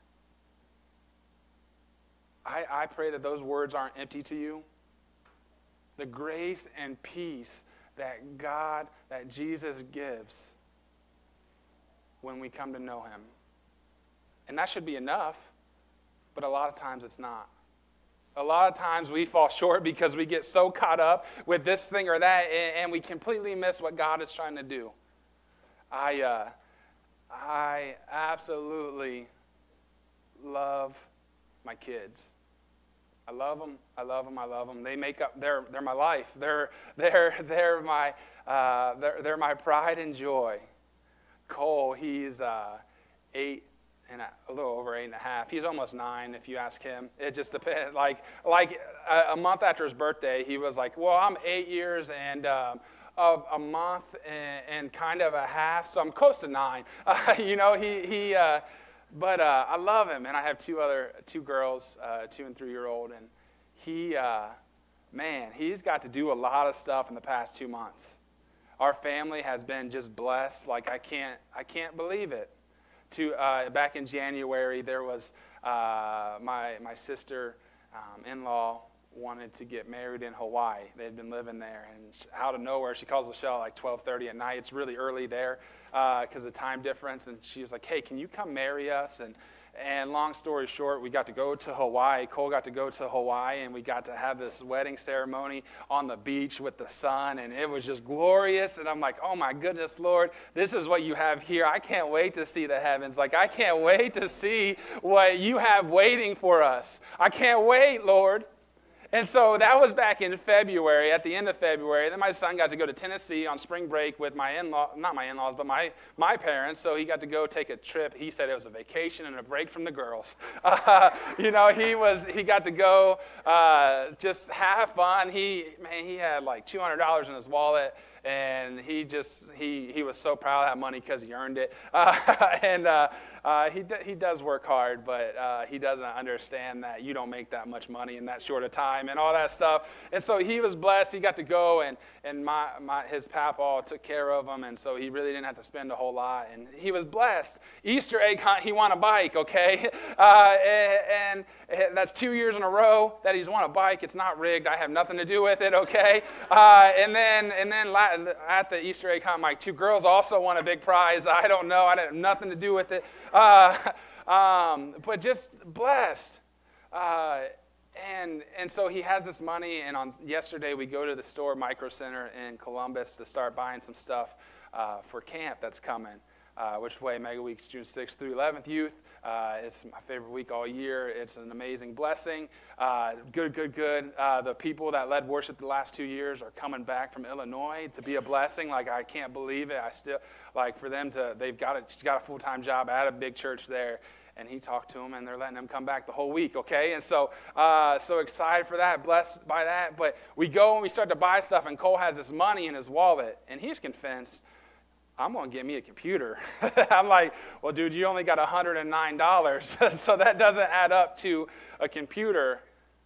I, I pray that those words aren't empty to you. The grace and peace that God, that Jesus gives when we come to know Him. And that should be enough, but a lot of times it's not. A lot of times we fall short because we get so caught up with this thing or that, and, and we completely miss what God is trying to do. I, uh, I absolutely love my kids. I love them. I love them. I love them. They make up. They're they're my life. They're they're they're my uh, they're they're my pride and joy. Cole, he's uh, eight and a, a little over eight and a half. He's almost nine. If you ask him, it just depends. Like like a, a month after his birthday, he was like, "Well, I'm eight years and um, a, a month and, and kind of a half, so I'm close to nine." Uh, you know, he he. Uh, But uh, I love him, and I have two other two girls, uh, two and three year old, and he, uh, man, he's got to do a lot of stuff in the past two months. Our family has been just blessed, like I can't I can't believe it. To uh, back in January, there was uh, my my sister um, in-law wanted to get married in Hawaii. They'd been living there, and out of nowhere, she calls the show like twelve thirty at night. It's really early there because uh, of the time difference, and she was like, "Hey, can you come marry us?" And and long story short, we got to go to Hawaii. Cole got to go to Hawaii, and we got to have this wedding ceremony on the beach with the sun, and it was just glorious. And I'm like, "Oh my goodness, Lord, this is what you have here. I can't wait to see the heavens. Like, I can't wait to see what you have waiting for us. I can't wait, Lord." And so that was back in February, at the end of February. Then my son got to go to Tennessee on spring break with my in-law, not my in-laws, but my, my parents. So he got to go take a trip. He said it was a vacation and a break from the girls. Uh, you know, he was he got to go uh, just have fun. He man, he had like two hundred dollars in his wallet. And he just, he he was so proud of that money because he earned it. Uh, and uh, uh, he d- he does work hard, but uh, he doesn't understand that you don't make that much money in that short of time and all that stuff. And so he was blessed. He got to go, and, and my, my his papa took care of him, and so he really didn't have to spend a whole lot. And he was blessed. Easter egg hunt, he won a bike, okay? Uh, and, and that's two years in a row that he's won a bike. It's not rigged. I have nothing to do with it, okay? Uh, and then, and then last, at the Easter egg hunt, my two girls also won a big prize. I don't know. I had nothing to do with it. Uh, um, but just blessed. Uh, and and so he has this money, and on yesterday we go to the store, Micro Center in Columbus, to start buying some stuff uh, for camp that's coming. Uh, which way? Mega Weeks, June sixth through eleventh, youth. Uh, it's my favorite week all year. It's an amazing blessing. Uh, good, good, good. Uh, the people that led worship the last two years are coming back from Illinois to be a blessing. Like, I can't believe it. I still, like, for them to, they've got a, she's got a full-time job at a big church there. And he talked to them, and they're letting them come back the whole week, okay? And so, uh, so excited for that, blessed by that. But we go and we start to buy stuff, and Cole has this money in his wallet, and he's convinced, I'm going to get me a computer. I'm like, well, dude, you only got one hundred nine dollars, so that doesn't add up to a computer.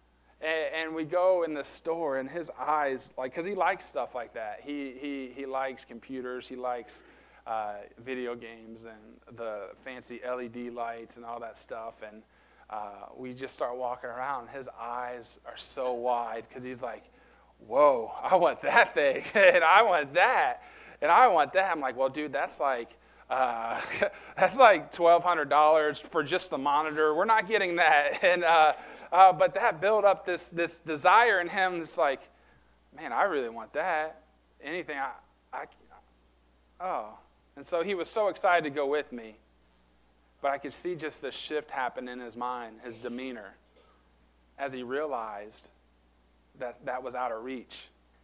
And, and we go in the store, and his eyes, like, because he likes stuff like that. He he he likes computers. He likes uh, video games and the fancy L E D lights and all that stuff. And uh, we just start walking around. His eyes are so wide because he's like, whoa, I want that thing, and I want that. And I want that. I'm like, well, dude, that's like uh, that's like twelve hundred dollars for just the monitor. We're not getting that. And uh, uh, but that built up this this desire in him. That's like, man, I really want that. Anything I, I, oh. And so he was so excited to go with me. But I could see just the shift happen in his mind, his demeanor, as he realized that that was out of reach.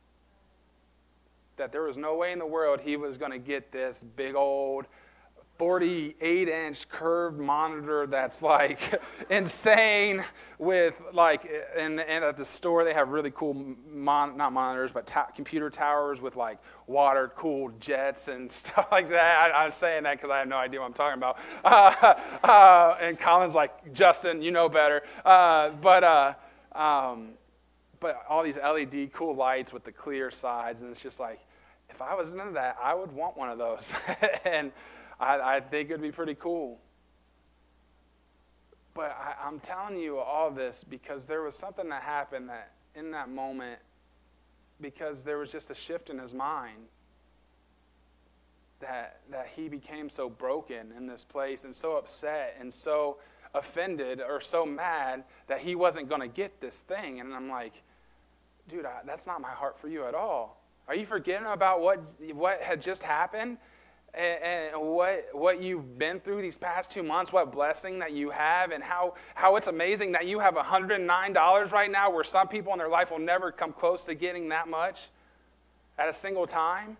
That there was no way in the world he was going to get this big old forty-eight inch curved monitor that's like insane with like, and, and at the store they have really cool, mon, not monitors, but ta- computer towers with like water cooled jets and stuff like that. I, I'm saying that because I have no idea what I'm talking about. Uh, uh, and Colin's like, Justin, you know better. Uh, but, uh, um, But all these L E D cool lights with the clear sides, and it's just like, if I was into that, I would want one of those. And I, I think it would be pretty cool. But I, I'm telling you all this because there was something that happened that in that moment, because there was just a shift in his mind, that that he became so broken in this place and so upset and so offended or so mad that he wasn't going to get this thing. And I'm like, dude, I, that's not my heart for you at all. Are you forgetting about what what had just happened and, and what what you've been through these past two months, what blessing that you have, and how, how it's amazing that you have one hundred nine dollars right now where some people in their life will never come close to getting that much at a single time?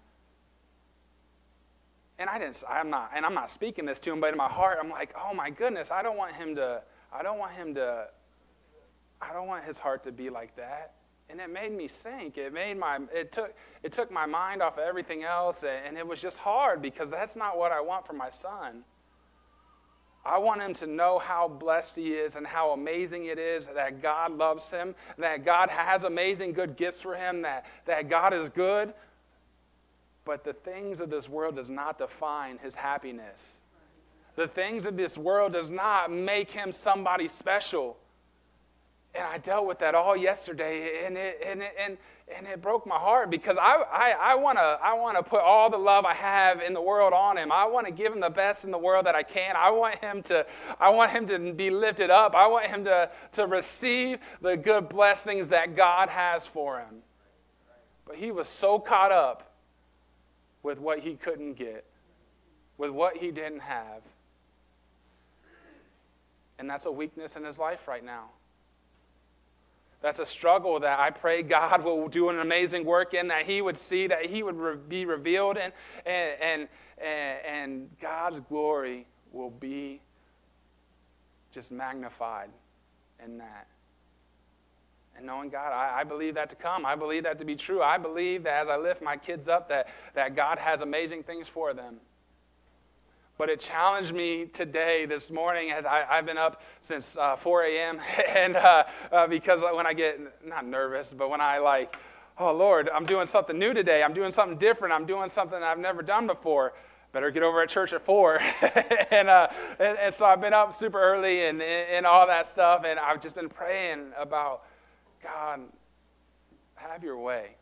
And I didn't, I'm not, and I'm not speaking this to him, but in my heart, I'm like, oh my goodness, I don't want him to, I don't want him to, I don't want his heart to be like that. And it made me sink. It made my, it took, it took my mind off of everything else, and it was just hard because that's not what I want for my son. I want him to know how blessed he is and how amazing it is that God loves him, that God has amazing good gifts for him, that, that God is good. But the things of this world does not define his happiness. The things of this world does not make him somebody special. And I dealt with that all yesterday, and it and it, and, and it broke my heart because I I, I want to I want to put all the love I have in the world on him. I want to give him the best in the world that I can. I want him to I want him to be lifted up. I want him to to receive the good blessings that God has for him. But he was so caught up with what he couldn't get, with what he didn't have. And that's a weakness in his life right now. That's a struggle that I pray God will do an amazing work in, that he would see, that he would re- be revealed, and, and, and, and God's glory will be just magnified in that. And knowing God, I, I believe that to come. I believe that to be true. I believe that as I lift my kids up, that, that God has amazing things for them. But it challenged me today, this morning, as I, I've been up since uh, four a.m. and uh, uh, because when I get, not nervous, but when I like, oh, Lord, I'm doing something new today. I'm doing something different. I'm doing something I've never done before. Better get over at church at four. and, uh, and and so I've been up super early and, and all that stuff, and I've just been praying about, God, have your way.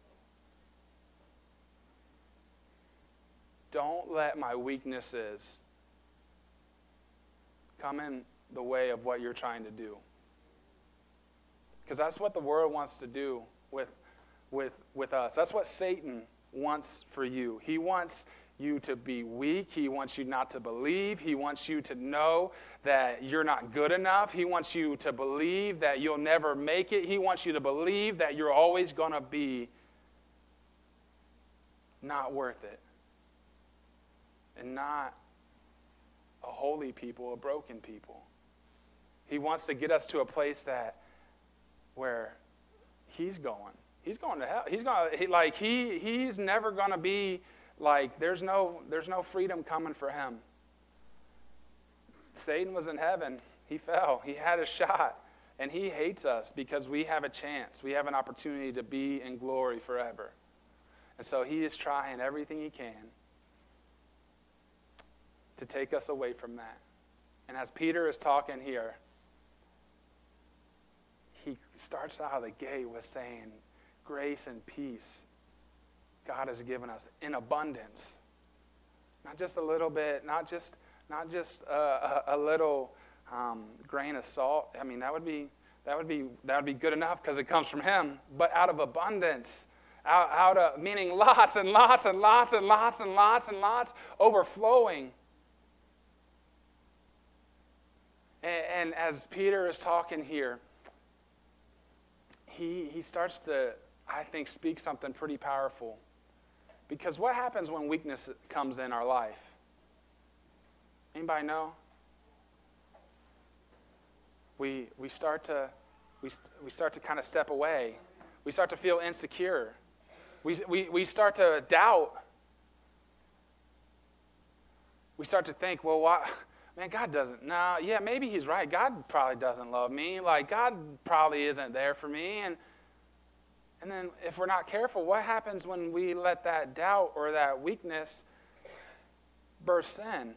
Don't let my weaknesses come in the way of what you're trying to do. Because that's what the world wants to do with, with, with us. That's what Satan wants for you. He wants you to be weak. He wants you not to believe. He wants you to know that you're not good enough. He wants you to believe that you'll never make it. He wants you to believe that you're always going to be not worth it. And not a holy people, a broken people. He wants to get us to a place that where he's going. He's going to hell. He's going to, he, like he he's never going to be like there's no there's no freedom coming for him. Satan was in heaven. He fell. He had a shot, and he hates us because we have a chance. We have an opportunity to be in glory forever. And so he is trying everything he can to take us away from that. And as Peter is talking here, he starts out of the gate with saying, grace and peace God has given us in abundance. Not just a little bit, not just not just a, a, a little um, grain of salt. I mean, that would be that would be that would be good enough because it comes from him. But out of abundance, out, out of meaning lots and lots and lots and lots and lots and lots, overflowing. And as Peter is talking here, he, he starts to, I think, speak something pretty powerful. Because what happens when weakness comes in our life? Anybody know? We, we start to we, we start to kind of step away. We start to feel insecure. We, we, we start to doubt. We start to think, well, why... Man, God doesn't, no, yeah, maybe he's right. God probably doesn't love me. Like, God probably isn't there for me. And and then if we're not careful, what happens when we let that doubt or that weakness burst in?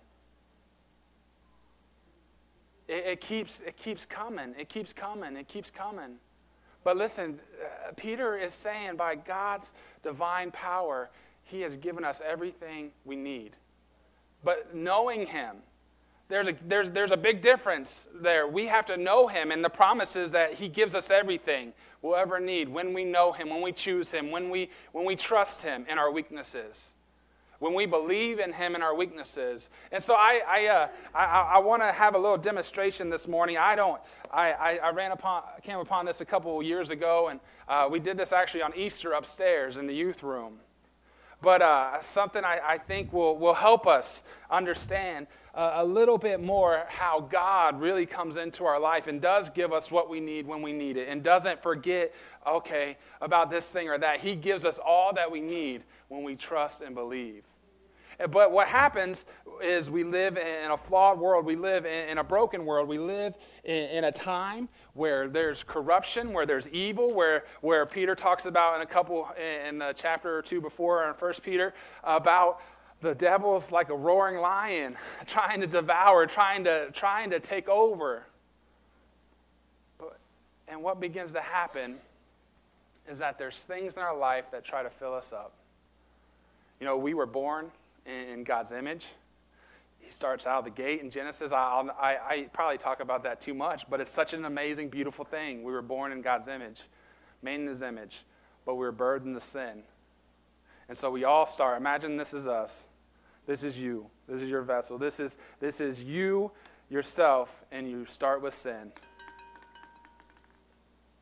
It, it keeps it keeps coming. It keeps coming. It keeps coming. But listen, uh, Peter is saying by God's divine power, he has given us everything we need. But knowing him, There's a, there's, there's a big difference there. We have to know him and the promises that he gives us everything we'll ever need when we know him, when we choose him, when we, when we trust him in our weaknesses, when we believe in him in our weaknesses. And so I I, uh, I, I want to have a little demonstration this morning. I don't, I, I, I ran upon, came upon this a couple of years ago, and uh, we did this actually on Easter upstairs in the youth room. But uh, something I, I think will, will help us understand uh, a little bit more how God really comes into our life and does give us what we need when we need it and doesn't forget, okay, about this thing or that. He gives us all that we need when we trust and believe. But what happens is we live in a flawed world. We live in a broken world. We live in a time where there's corruption, where there's evil, where, where Peter talks about in a couple, in the chapter or two before in First Peter, about the devil's like a roaring lion trying to devour, trying to, trying to take over. But, and what begins to happen is that there's things in our life that try to fill us up. You know, we were born in God's image. He starts out of the gate in Genesis. I, I, I probably talk about that too much, but it's such an amazing, beautiful thing. We were born in God's image, made in his image, but we were birthed into sin. And so we all start. Imagine this is us. This is you. This is your vessel. This is, this is you, yourself, and you start with sin.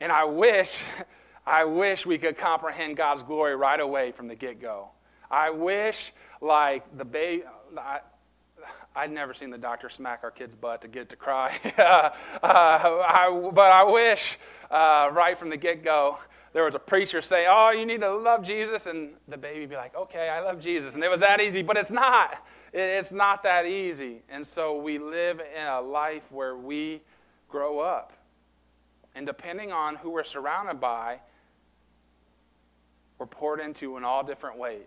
And I wish, I wish we could comprehend God's glory right away from the get-go. I wish, like, the baby, I, I'd never seen the doctor smack our kid's butt to get it to cry. uh, I, but I wish, uh, right from the get-go, there was a preacher say, oh, you need to love Jesus, and the baby would be like, okay, I love Jesus. And it was that easy, but it's not. It's not that easy. And so we live in a life where we grow up. And depending on who we're surrounded by, we're poured into in all different ways.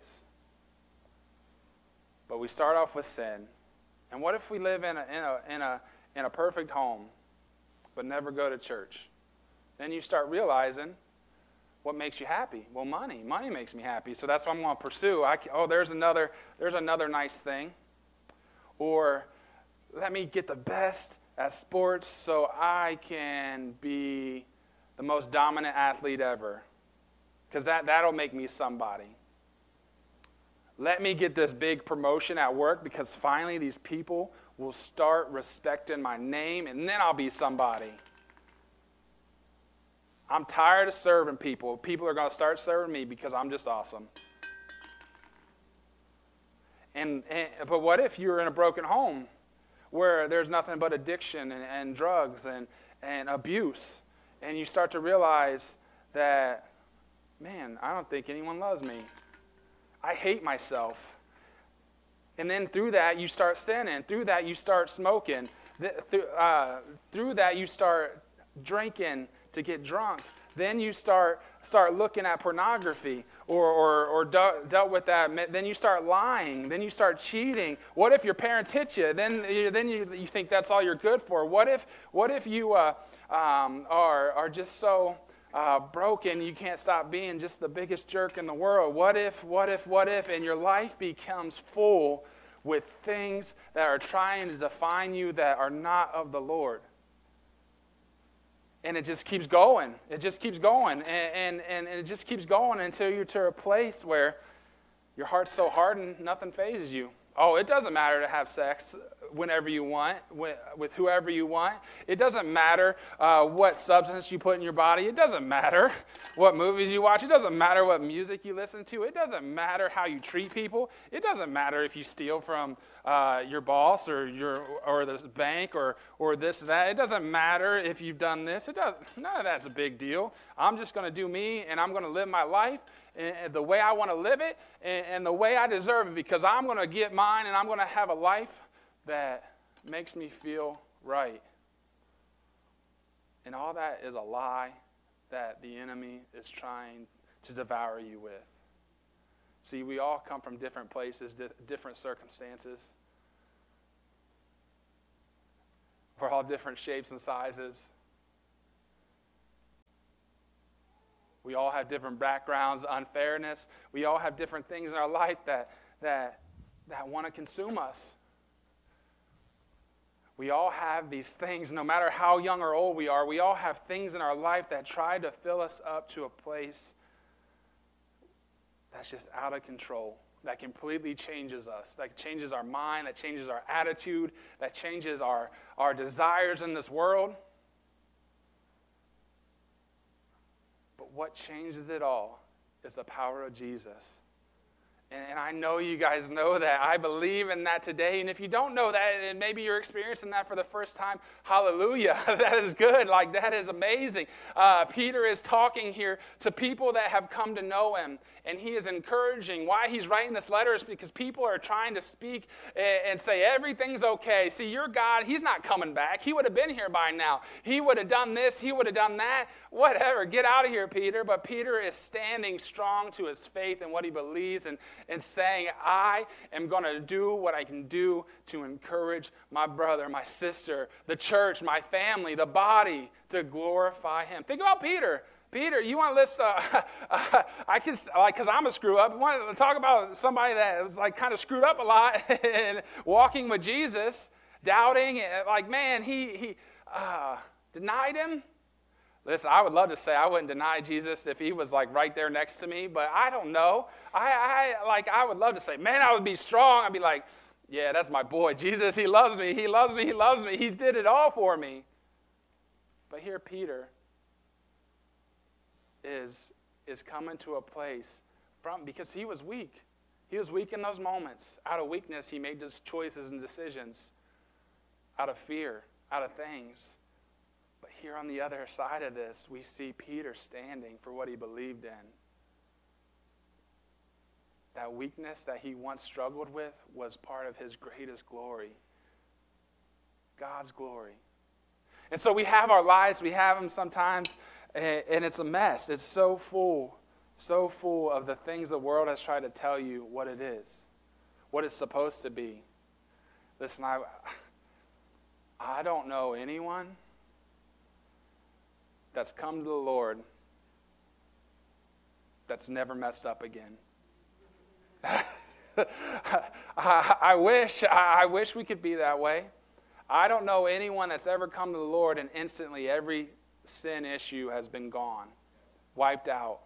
But we start off with sin. And what if we live in a, in a, in a, in a perfect home, but never go to church? Then you start realizing, what makes you happy? Well, money. Money makes me happy, so that's what I'm going to pursue. I can, oh, there's another, there's another nice thing. Or let me get the best at sports so I can be the most dominant athlete ever, because that, that'll make me somebody. Let me get this big promotion at work because finally these people will start respecting my name, and then I'll be somebody. I'm tired of serving people. People are going to start serving me because I'm just awesome. And, and but what if you're in a broken home where there's nothing but addiction and, and drugs and, and abuse, and you start to realize that, man, I don't think anyone loves me. I hate myself. And then through that, you start sinning. Through that, you start smoking. Through, uh, through that, you start drinking to get drunk. Then you start start looking at pornography or or, or de- dealt with that. Then you start lying. Then you start cheating. What if your parents hit you? Then you, then you, you think that's all you're good for. What if what if you uh, um, are are just so uh, broken you can't stop being just the biggest jerk in the world? What if what if what if and your life becomes full with things that are trying to define you that are not of the Lord? And it just keeps going. It just keeps going. And, and, and it just keeps going until you're to a place where your heart's so hardened, nothing phases you. Oh, it doesn't matter to have sex whenever you want, with, with whoever you want. It doesn't matter uh, what substance you put in your body. It doesn't matter what movies you watch. It doesn't matter what music you listen to. It doesn't matter how you treat people. It doesn't matter if you steal from uh, your boss or your or the bank or or this or that. It doesn't matter if you've done this. It does. None of that's a big deal. I'm just going to do me, and I'm going to live my life and the way I want to live it and, and the way I deserve it, because I'm going to get mine and I'm going to have a life that makes me feel right. And all that is a lie that the enemy is trying to devour you with. See, we all come from different places, di- different circumstances. We're all different shapes and sizes. We all have different backgrounds, unfairness. We all have different things in our life that that that want to consume us. We all have these things, no matter how young or old we are, we all have things in our life that try to fill us up to a place that's just out of control, that completely changes us, that changes our mind, that changes our attitude, that changes our, our desires in this world. But what changes it all is the power of Jesus. And, and I know you guys know that. I believe in that today. And if you don't know that, and maybe you're experiencing that for the first time, hallelujah. That is good. Like, that is amazing. Uh, Peter is talking here to people that have come to know him. And he is encouraging. Why he's writing this letter is because people are trying to speak and, and say everything's okay. See, your God, he's not coming back. He would have been here by now. He would have done this. He would have done that. Whatever. Get out of here, Peter. But Peter is standing strong to his faith and what he believes, and and saying, I am going to do what I can do to encourage my brother, my sister, the church, my family, the body, to glorify him. Think about Peter. Peter, you want to list, uh, uh, I can, like, because I'm a screw up, you want to talk about somebody that was like kind of screwed up a lot and walking with Jesus, doubting, like, man, he, he uh, denied him. Listen, I would love to say I wouldn't deny Jesus if he was like right there next to me, but I don't know. I, I like I would love to say, man, I would be strong. I'd be like, yeah, that's my boy, Jesus. He loves me. He loves me. He loves me. He did it all for me. But here, Peter is, is coming to a place from, because he was weak. He was weak in those moments. Out of weakness, he made those choices and decisions out of fear, out of things. But here on the other side of this, we see Peter standing for what he believed in. That weakness that he once struggled with was part of his greatest glory. God's glory. And so we have our lives, we have them sometimes, and it's a mess. It's so full, so full of the things the world has tried to tell you what it is, what it's supposed to be. Listen, I, I don't know anyone that's come to the Lord that's never messed up again. I, I wish, I wish we could be that way. I don't know anyone that's ever come to the Lord and instantly every sin issue has been gone, wiped out.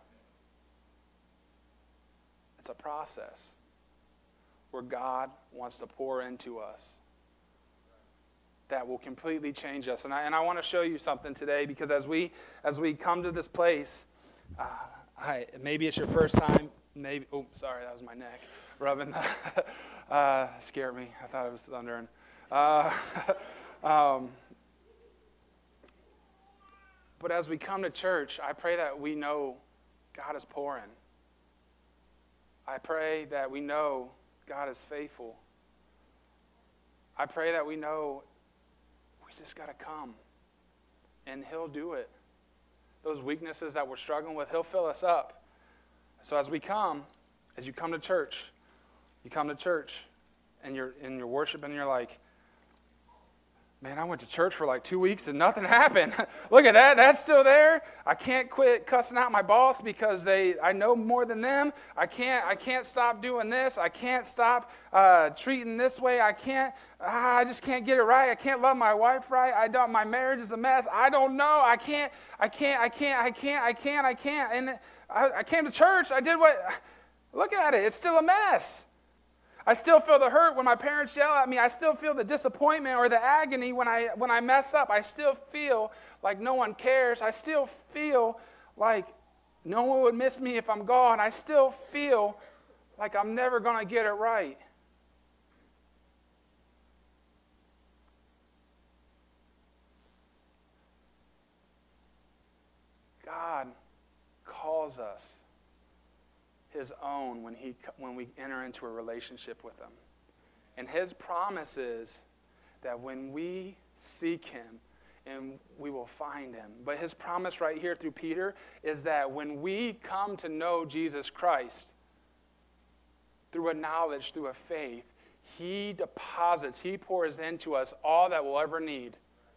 It's a process where God wants to pour into us that will completely change us. And I, and I want to show you something today, because as we as we come to this place, uh, I, maybe it's your first time. Maybe, oh, sorry, that was my neck rubbing. uh, scared me. I thought it was thundering. Uh, um, but as we come to church, I pray that we know God is pouring. I pray that we know God is faithful. I pray that we know we just got to come, and He'll do it. Those weaknesses that we're struggling with, He'll fill us up. So as we come, as you come to church, you come to church, and you're in your worship, and you're like, man, I went to church for like two weeks and nothing happened. Look at that. That's still there. I can't quit cussing out my boss because they I know more than them. I can't I can't stop doing this. I can't stop uh, treating this way. I can't, ah, I just can't get it right. I can't love my wife right. I don't, my marriage is a mess. I don't know. I can't, I can't, I can't, I can't, I can't, I can't. And I, I came to church. I did what, look at it. It's still a mess. I still feel the hurt when my parents yell at me. I still feel the disappointment or the agony when I when I mess up. I still feel like no one cares. I still feel like no one would miss me if I'm gone. I still feel like I'm never going to get it right. God calls us His own when he when we enter into a relationship with Him. And His promise is that when we seek Him, and we will find Him. But His promise right here through Peter is that when we come to know Jesus Christ through a knowledge, through a faith, He deposits, He pours into us all that we'll ever need.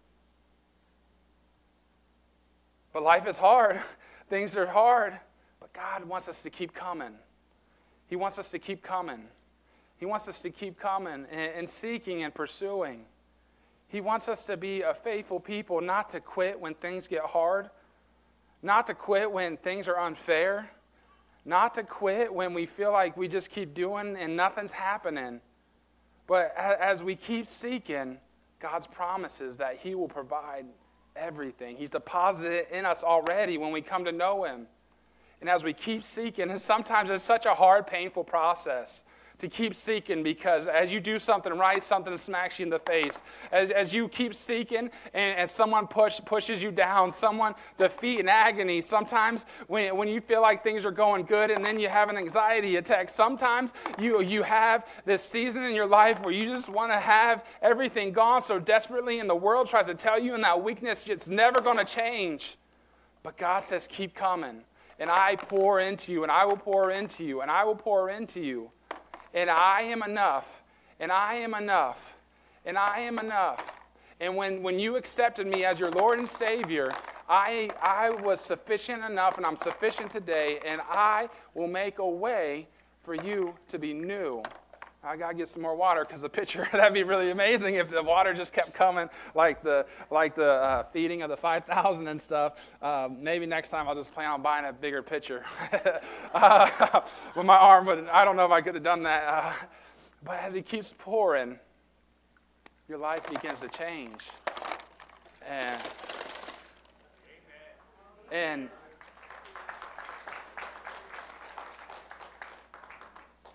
But life is hard. Things are hard. But God wants us to keep coming. He wants us to keep coming. He wants us to keep coming and, and seeking and pursuing. He wants us to be a faithful people, not to quit when things get hard, not to quit when things are unfair, not to quit when we feel like we just keep doing and nothing's happening. But as we keep seeking, God's promises that He will provide everything. He's deposited it in us already when we come to know Him. And as we keep seeking, and sometimes it's such a hard, painful process to keep seeking, because as you do something right, something smacks you in the face. As, as you keep seeking and, and someone push, pushes you down, someone defeat and agony. Sometimes when, when you feel like things are going good and then you have an anxiety attack. Sometimes you, you have this season in your life where you just want to have everything gone so desperately, and the world tries to tell you in that weakness it's never going to change. But God says, keep coming. And I pour into you, and I will pour into you, and I will pour into you. And I am enough, and I am enough, and I am enough. And when, when you accepted me as your Lord and Savior, I, I was sufficient enough, and I'm sufficient today, and I will make a way for you to be new. I got to get some more water, because the picture, that'd be really amazing if the water just kept coming like the like the uh, feeding of the five thousand and stuff. Uh, maybe next time I'll just plan on buying a bigger pitcher uh, with my arm, but I don't know if I could have done that. Uh, but as He keeps pouring, your life begins to change. And, and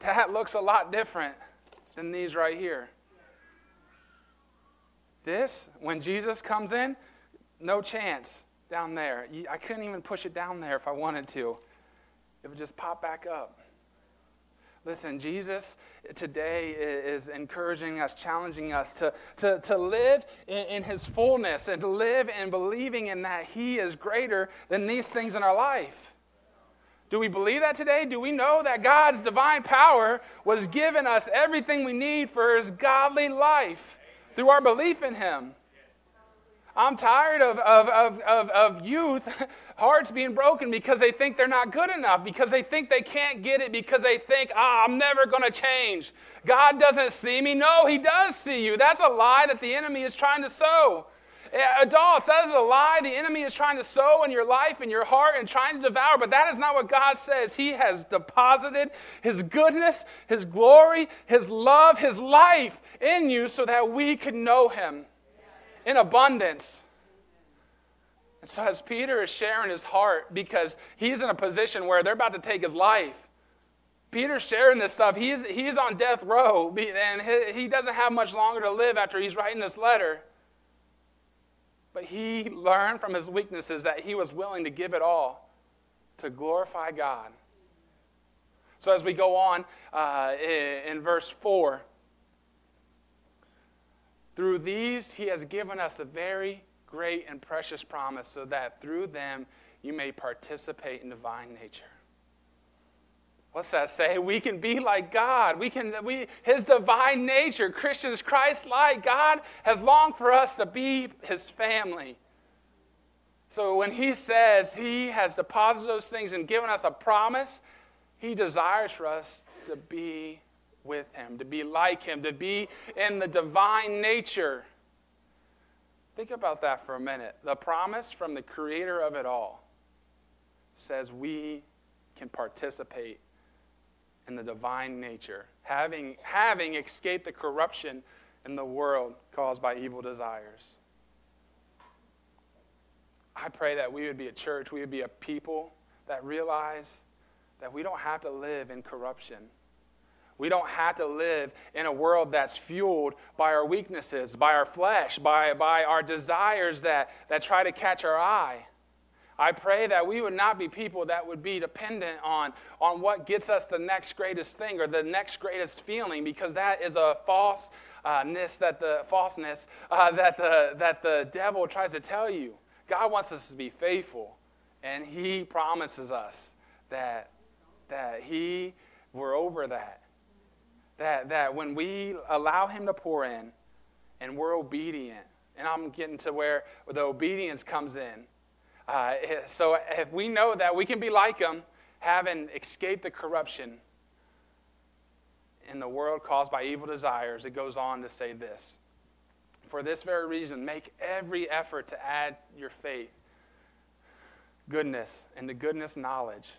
that looks a lot different than these right here. This, when Jesus comes in, no chance down there. I couldn't even push it down there if I wanted to. It would just pop back up. Listen, Jesus today is encouraging us, challenging us to, to, to live in, in his fullness and to live in believing in that he is greater than these things in our life. Do we believe that today? Do we know that God's divine power was given us everything we need for his godly life through our belief in him? I'm tired of, of, of, of, of youth hearts being broken because they think they're not good enough, because they think they can't get it, because they think, ah, I'm never going to change. God doesn't see me. No, he does see you. That's a lie that the enemy is trying to sow. Adults, that is a lie the enemy is trying to sow in your life, in your heart, and trying to devour. But that is not what God says. He has deposited his goodness, his glory, his love, his life in you so that we can know him in abundance. And so as Peter is sharing his heart, because he's in a position where they're about to take his life, Peter's sharing this stuff. He's, he's on death row, and he, he doesn't have much longer to live after he's writing this letter. But he learned from his weaknesses that he was willing to give it all to glorify God. So as we go on uh, in, in verse four, through these he has given us a very great and precious promise, so that through them you may participate in divine nature. What's that say? We can be like God. We can, we, his divine nature, Christians, Christ-like. God has longed for us to be his family. So when he says he has deposited those things and given us a promise, he desires for us to be with him, to be like him, to be in the divine nature. Think about that for a minute. The promise from the creator of it all says we can participate in the divine nature, having, having escaped the corruption in the world caused by evil desires. I pray that we would be a church, we would be a people that realize that we don't have to live in corruption. We don't have to live in a world that's fueled by our weaknesses, by our flesh, by, by our desires that, that try to catch our eye. I pray that we would not be people that would be dependent on, on what gets us the next greatest thing or the next greatest feeling, because that is a falseness that the falseness uh, that the that the devil tries to tell you. God wants us to be faithful, and he promises us that that he we're over that. That, that when we allow him to pour in and we're obedient, and I'm getting to where the obedience comes in. Uh, so if we know that we can be like him, having escaped the corruption in the world caused by evil desires, it goes on to say this. For this very reason, make every effort to add your faith, goodness, and to goodness, knowledge.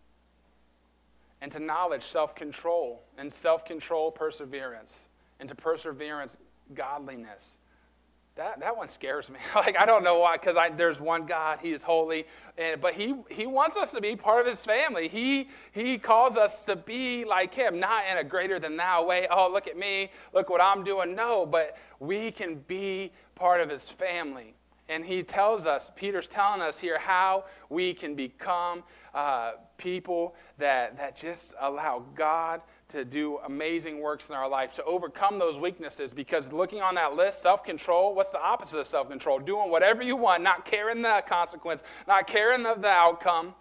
And to knowledge, self-control, and self-control, perseverance, and to perseverance, godliness. That that one scares me. Like, I don't know why, because there's one God, he is holy, and, but he, he wants us to be part of his family. He, he calls us to be like him, not in a greater than thou way. Oh, look at me, look what I'm doing. No, but we can be part of his family. And he tells us, Peter's telling us here how we can become uh, people that, that just allow God to do amazing works in our life, to overcome those weaknesses. Because looking on that list, self-control, what's the opposite of self-control? Doing whatever you want, not caring the consequence, not caring of the outcome.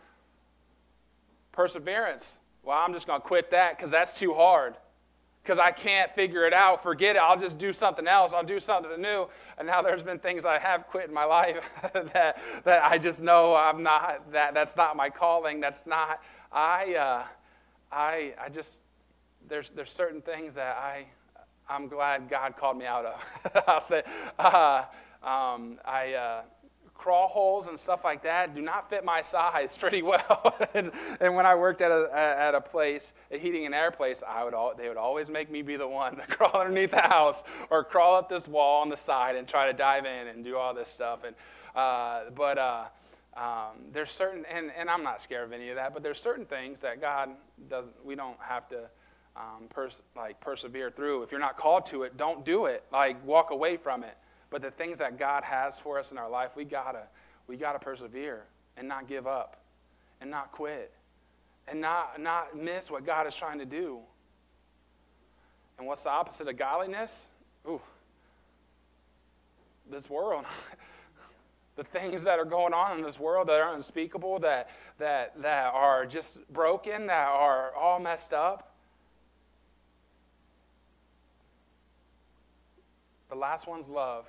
Perseverance. Well, I'm just going to quit that because that's too hard. Because I can't figure it out, forget it, I'll just do something else, I'll do something new. And now there's been things I have quit in my life that that I just know I'm not, that that's not my calling, that's not, I, uh, I, I just, there's there's certain things that I, I'm glad God called me out of. I'll say, uh, um, I, uh, crawl holes and stuff like that do not fit my size pretty well. And when I worked at a at a place, a heating and air place, I would all, they would always make me be the one to crawl underneath the house or crawl up this wall on the side and try to dive in and do all this stuff. And uh, but uh, um, there's certain, and, and I'm not scared of any of that, but there's certain things that God doesn't. We don't have to um, pers- like persevere through. If you're not called to it, don't do it. Like walk away from it. But the things that God has for us in our life, we gotta we gotta persevere and not give up, and not quit, and not not miss what God is trying to do. And what's the opposite of godliness? Ooh, this world. The things that are going on in this world that are unspeakable, that that that are just broken, that are all messed up. The last one's love.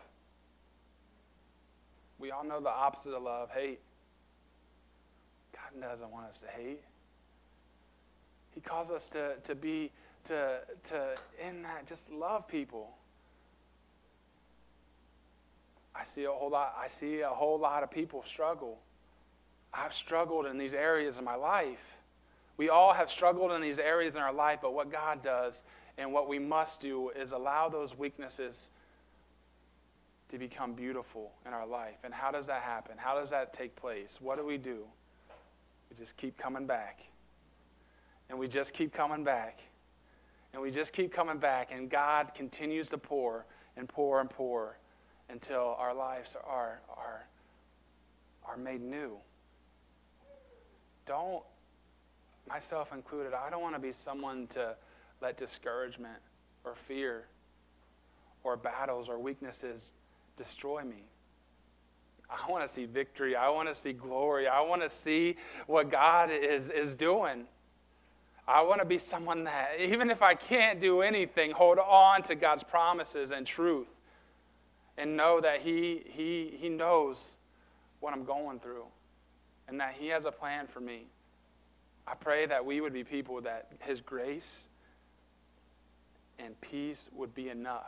We all know the opposite of love, hate. God doesn't want us to hate. He calls us to, to be, to, to, in that, just love people. I see a whole lot, I see a whole lot of people struggle. I've struggled in these areas in my life. We all have struggled in these areas in our life, but what God does and what we must do is allow those weaknesses to become beautiful in our life. And how does that happen? How does that take place? What do we do? We just keep coming back. And we just keep coming back. And we just keep coming back. And God continues to pour and pour and pour until our lives are, are, are made new. Don't, myself included, I don't want to be someone to let discouragement or fear or battles or weaknesses destroy me. I want to see victory. I want to see glory. I want to see what God is, is doing. I want to be someone that, even if I can't do anything, hold on to God's promises and truth and know that He, he, he knows what I'm going through and that He has a plan for me. I pray that we would be people that His grace and peace would be enough.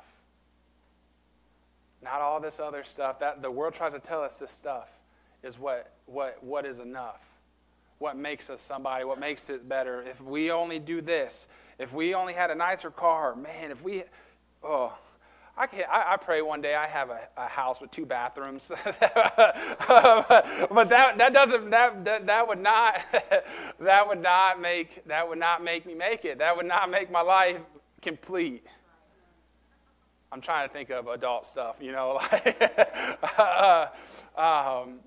Not all this other stuff. That the world tries to tell us this stuff is what, what, what is enough. What makes us somebody, what makes it better. If we only do this, if we only had a nicer car, man, if we, oh, I can't, I, I pray one day I have a, a house with two bathrooms. but that that doesn't that, that that would not that would not make that would not make me make it. That would not make my life complete. I'm trying to think of adult stuff, you know, like, uh, um,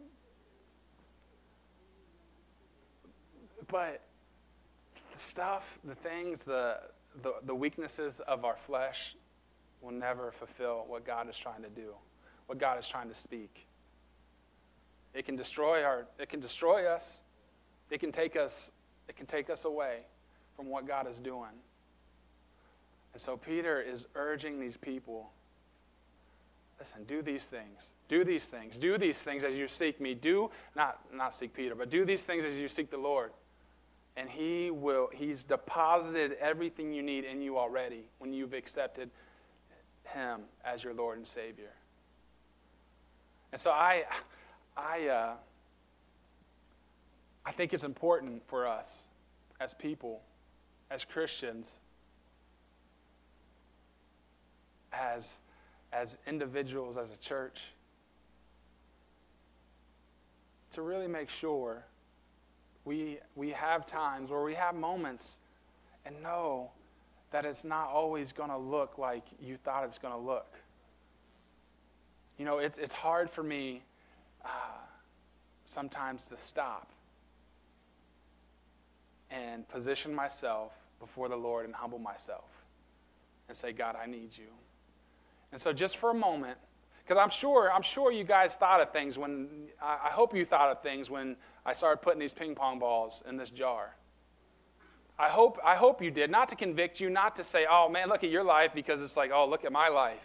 but the stuff, the things, the, the the weaknesses of our flesh will never fulfill what God is trying to do, what God is trying to speak. It can destroy our, it can destroy us. It can take us, it can take us away from what God is doing. And so Peter is urging these people, listen, do these things. Do these things. Do these things as you seek me. Do, not, not seek Peter, but do these things as you seek the Lord. And he will, he's deposited everything you need in you already when you've accepted Him as your Lord and Savior. And so I, I, uh, I think it's important for us as people, as Christians, as, as individuals, as a church, to really make sure we, we have times where we have moments and know that it's not always going to look like you thought it's going to look. You know, it's, it's hard for me uh, sometimes to stop and position myself before the Lord and humble myself and say, God, I need you. And so just for a moment, because I'm sure, I'm sure you guys thought of things when, I, I hope you thought of things when I started putting these ping pong balls in this jar. I hope, I hope you did, not to convict you, not to say, oh man, look at your life, because it's like, oh, look at my life.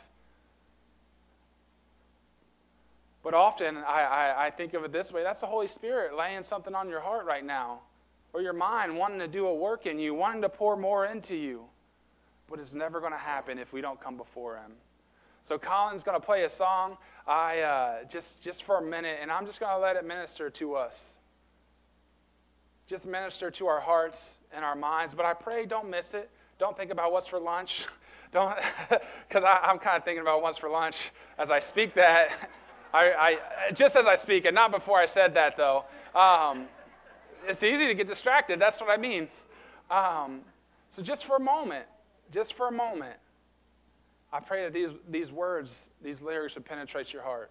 But often I, I, I think of it this way, that's the Holy Spirit laying something on your heart right now, or your mind wanting to do a work in you, wanting to pour more into you. But it's never going to happen if we don't come before Him. So Colin's going to play a song I uh, just, just for a minute, and I'm just going to let it minister to us. Just minister to our hearts and our minds. But I pray don't miss it. Don't think about what's for lunch. Don't, because I'm kind of thinking about what's for lunch as I speak that. I, I just as I speak, and not before I said that, though. Um, it's easy to get distracted. That's what I mean. Um, So just for a moment, just for a moment, I pray that these, these words, these lyrics would penetrate your heart.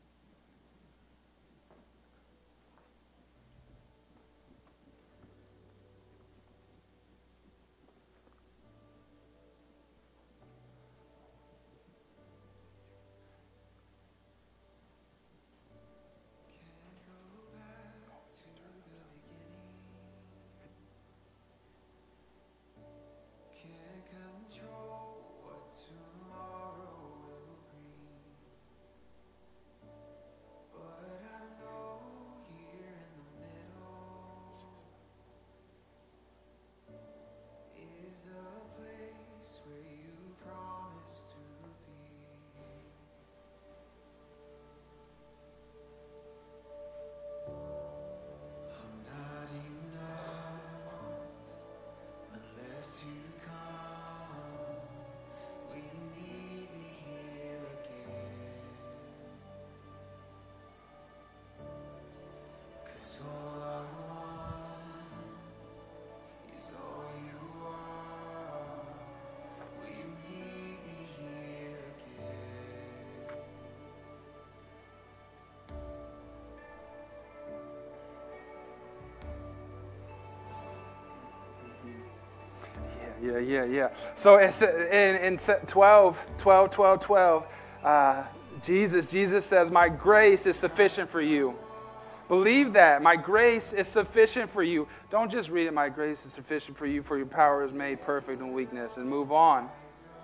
Yeah, yeah, yeah. So it's in, in twelve, twelve, twelve, twelve, uh, Jesus, Jesus says, my grace is sufficient for you. Believe that. My grace is sufficient for you. Don't just read it, my grace is sufficient for you, for your power is made perfect in weakness, and move on. It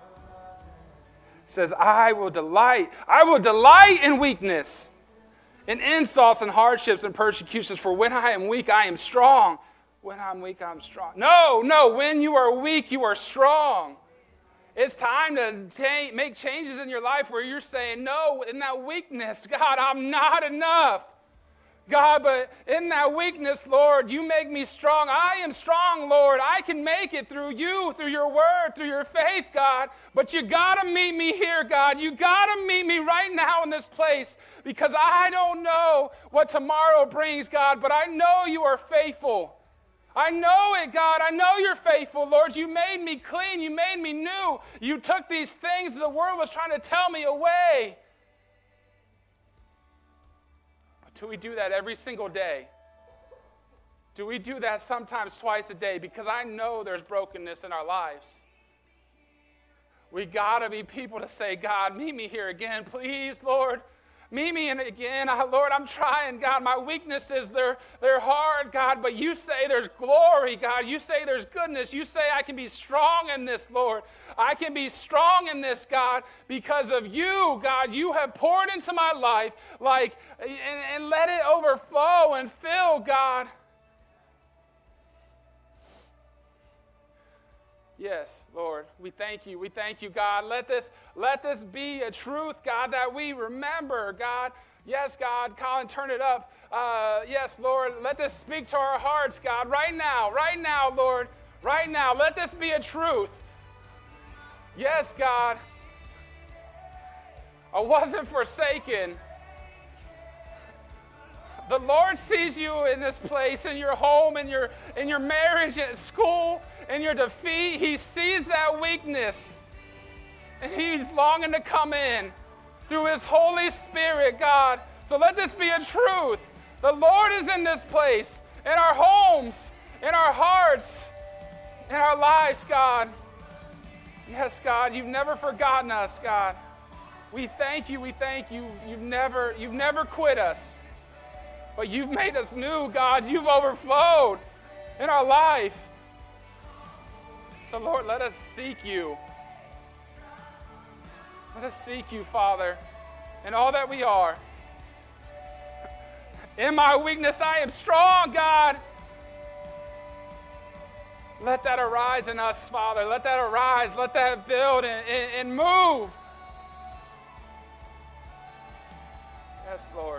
says, I will delight. I will delight in weakness, in insults and hardships and persecutions, for when I am weak, I am strong. When I'm weak, I'm strong. No, no, when you are weak, you are strong. It's time to cha- make changes in your life where you're saying, no, in that weakness, God, I'm not enough. God, but in that weakness, Lord, you make me strong. I am strong, Lord. I can make it through you, through your word, through your faith, God. But you got to meet me here, God. You got to meet me right now in this place, because I don't know what tomorrow brings, God, but I know you are faithful. I know it, God. I know you're faithful, Lord. You made me clean. You made me new. You took these things the world was trying to tell me away. But do we do that every single day? Do we do that sometimes twice a day? Because I know there's brokenness in our lives. We got to be people to say, God, meet me here again, please, Lord. Meet me in again. I, Lord, I'm trying, God. My weaknesses, they're, they're hard, God, but you say there's glory, God. You say there's goodness. You say I can be strong in this, Lord. I can be strong in this, God, because of you, God. You have poured into my life, like, and, and let it overflow and fill, God. Yes, Lord, we thank you. We thank you, God. Let this, let this be a truth, God, that we remember, God. Yes, God. Colin, turn it up. Uh, yes, Lord, let this speak to our hearts, God, right now, right now, Lord, right now. Let this be a truth. Yes, God. I wasn't forsaken. The Lord sees you in this place, in your home, in your, in your marriage, at school, in your defeat. He sees that weakness, and He's longing to come in through His Holy Spirit, God. So let this be a truth. The Lord is in this place, in our homes, in our hearts, in our lives, God. Yes, God, you've never forgotten us, God. We thank you, we thank you. You've never, you've never quit us. But you've made us new, God. You've overflowed in our life. So, Lord, let us seek you. Let us seek you, Father, in all that we are. In my weakness, I am strong, God. Let that arise in us, Father. Let that arise. Let that build and, and, and move. Yes, Lord.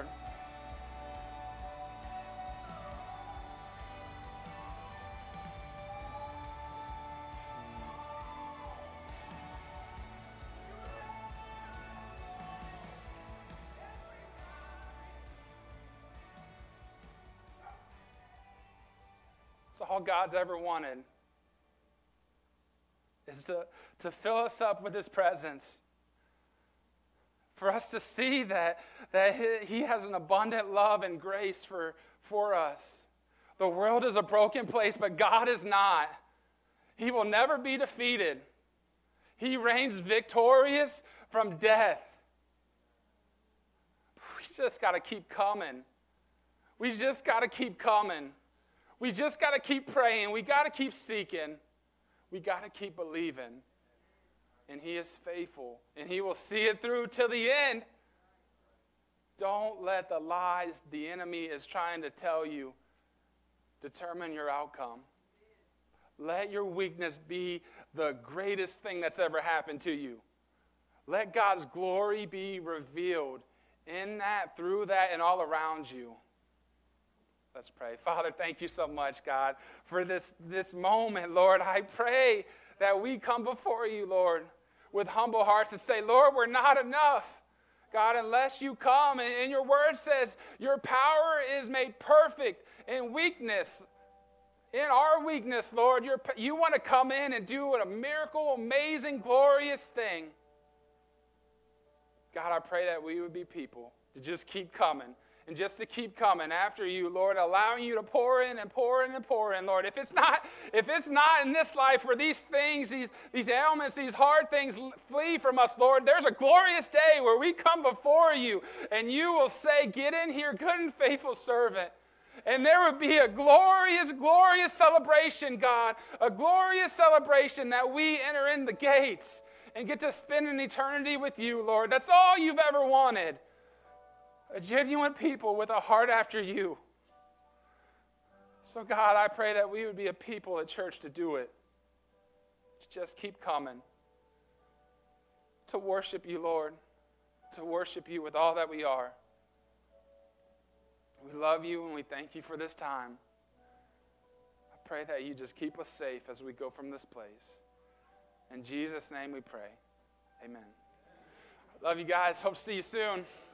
It's all God's ever wanted. is to, to fill us up with his presence. For us to see that, that he has an abundant love and grace for, for us. The world is a broken place, but God is not. He will never be defeated. He reigns victorious from death. We just got to keep coming. We just got to keep coming. We just got to keep praying. We got to keep seeking. We got to keep believing. And he is faithful. And he will see it through till the end. Don't let the lies the enemy is trying to tell you determine your outcome. Let your weakness be the greatest thing that's ever happened to you. Let God's glory be revealed in that, through that, and all around you. Let's pray. Father, thank you so much, God, for this, this moment, Lord. I pray that we come before you, Lord, with humble hearts and say, Lord, we're not enough. God, unless you come, and, and your word says your power is made perfect in weakness. In our weakness, Lord, you're, you want to come in and do a miracle, amazing, glorious thing. God, I pray that we would be people to just keep coming and just to keep coming after you, Lord, allowing you to pour in and pour in and pour in, Lord. If it's not, if it's not in this life where these things, these, these ailments, these hard things flee from us, Lord, there's a glorious day where we come before you and you will say, get in here, good and faithful servant. And there would be a glorious, glorious celebration, God, a glorious celebration that we enter in the gates and get to spend an eternity with you, Lord. That's all you've ever wanted. A genuine people with a heart after you. So, God, I pray that we would be a people at church to do it. To just keep coming. To worship you, Lord. To worship you with all that we are. We love you and we thank you for this time. I pray that you just keep us safe as we go from this place. In Jesus' name we pray. Amen. Love you guys. Hope to see you soon.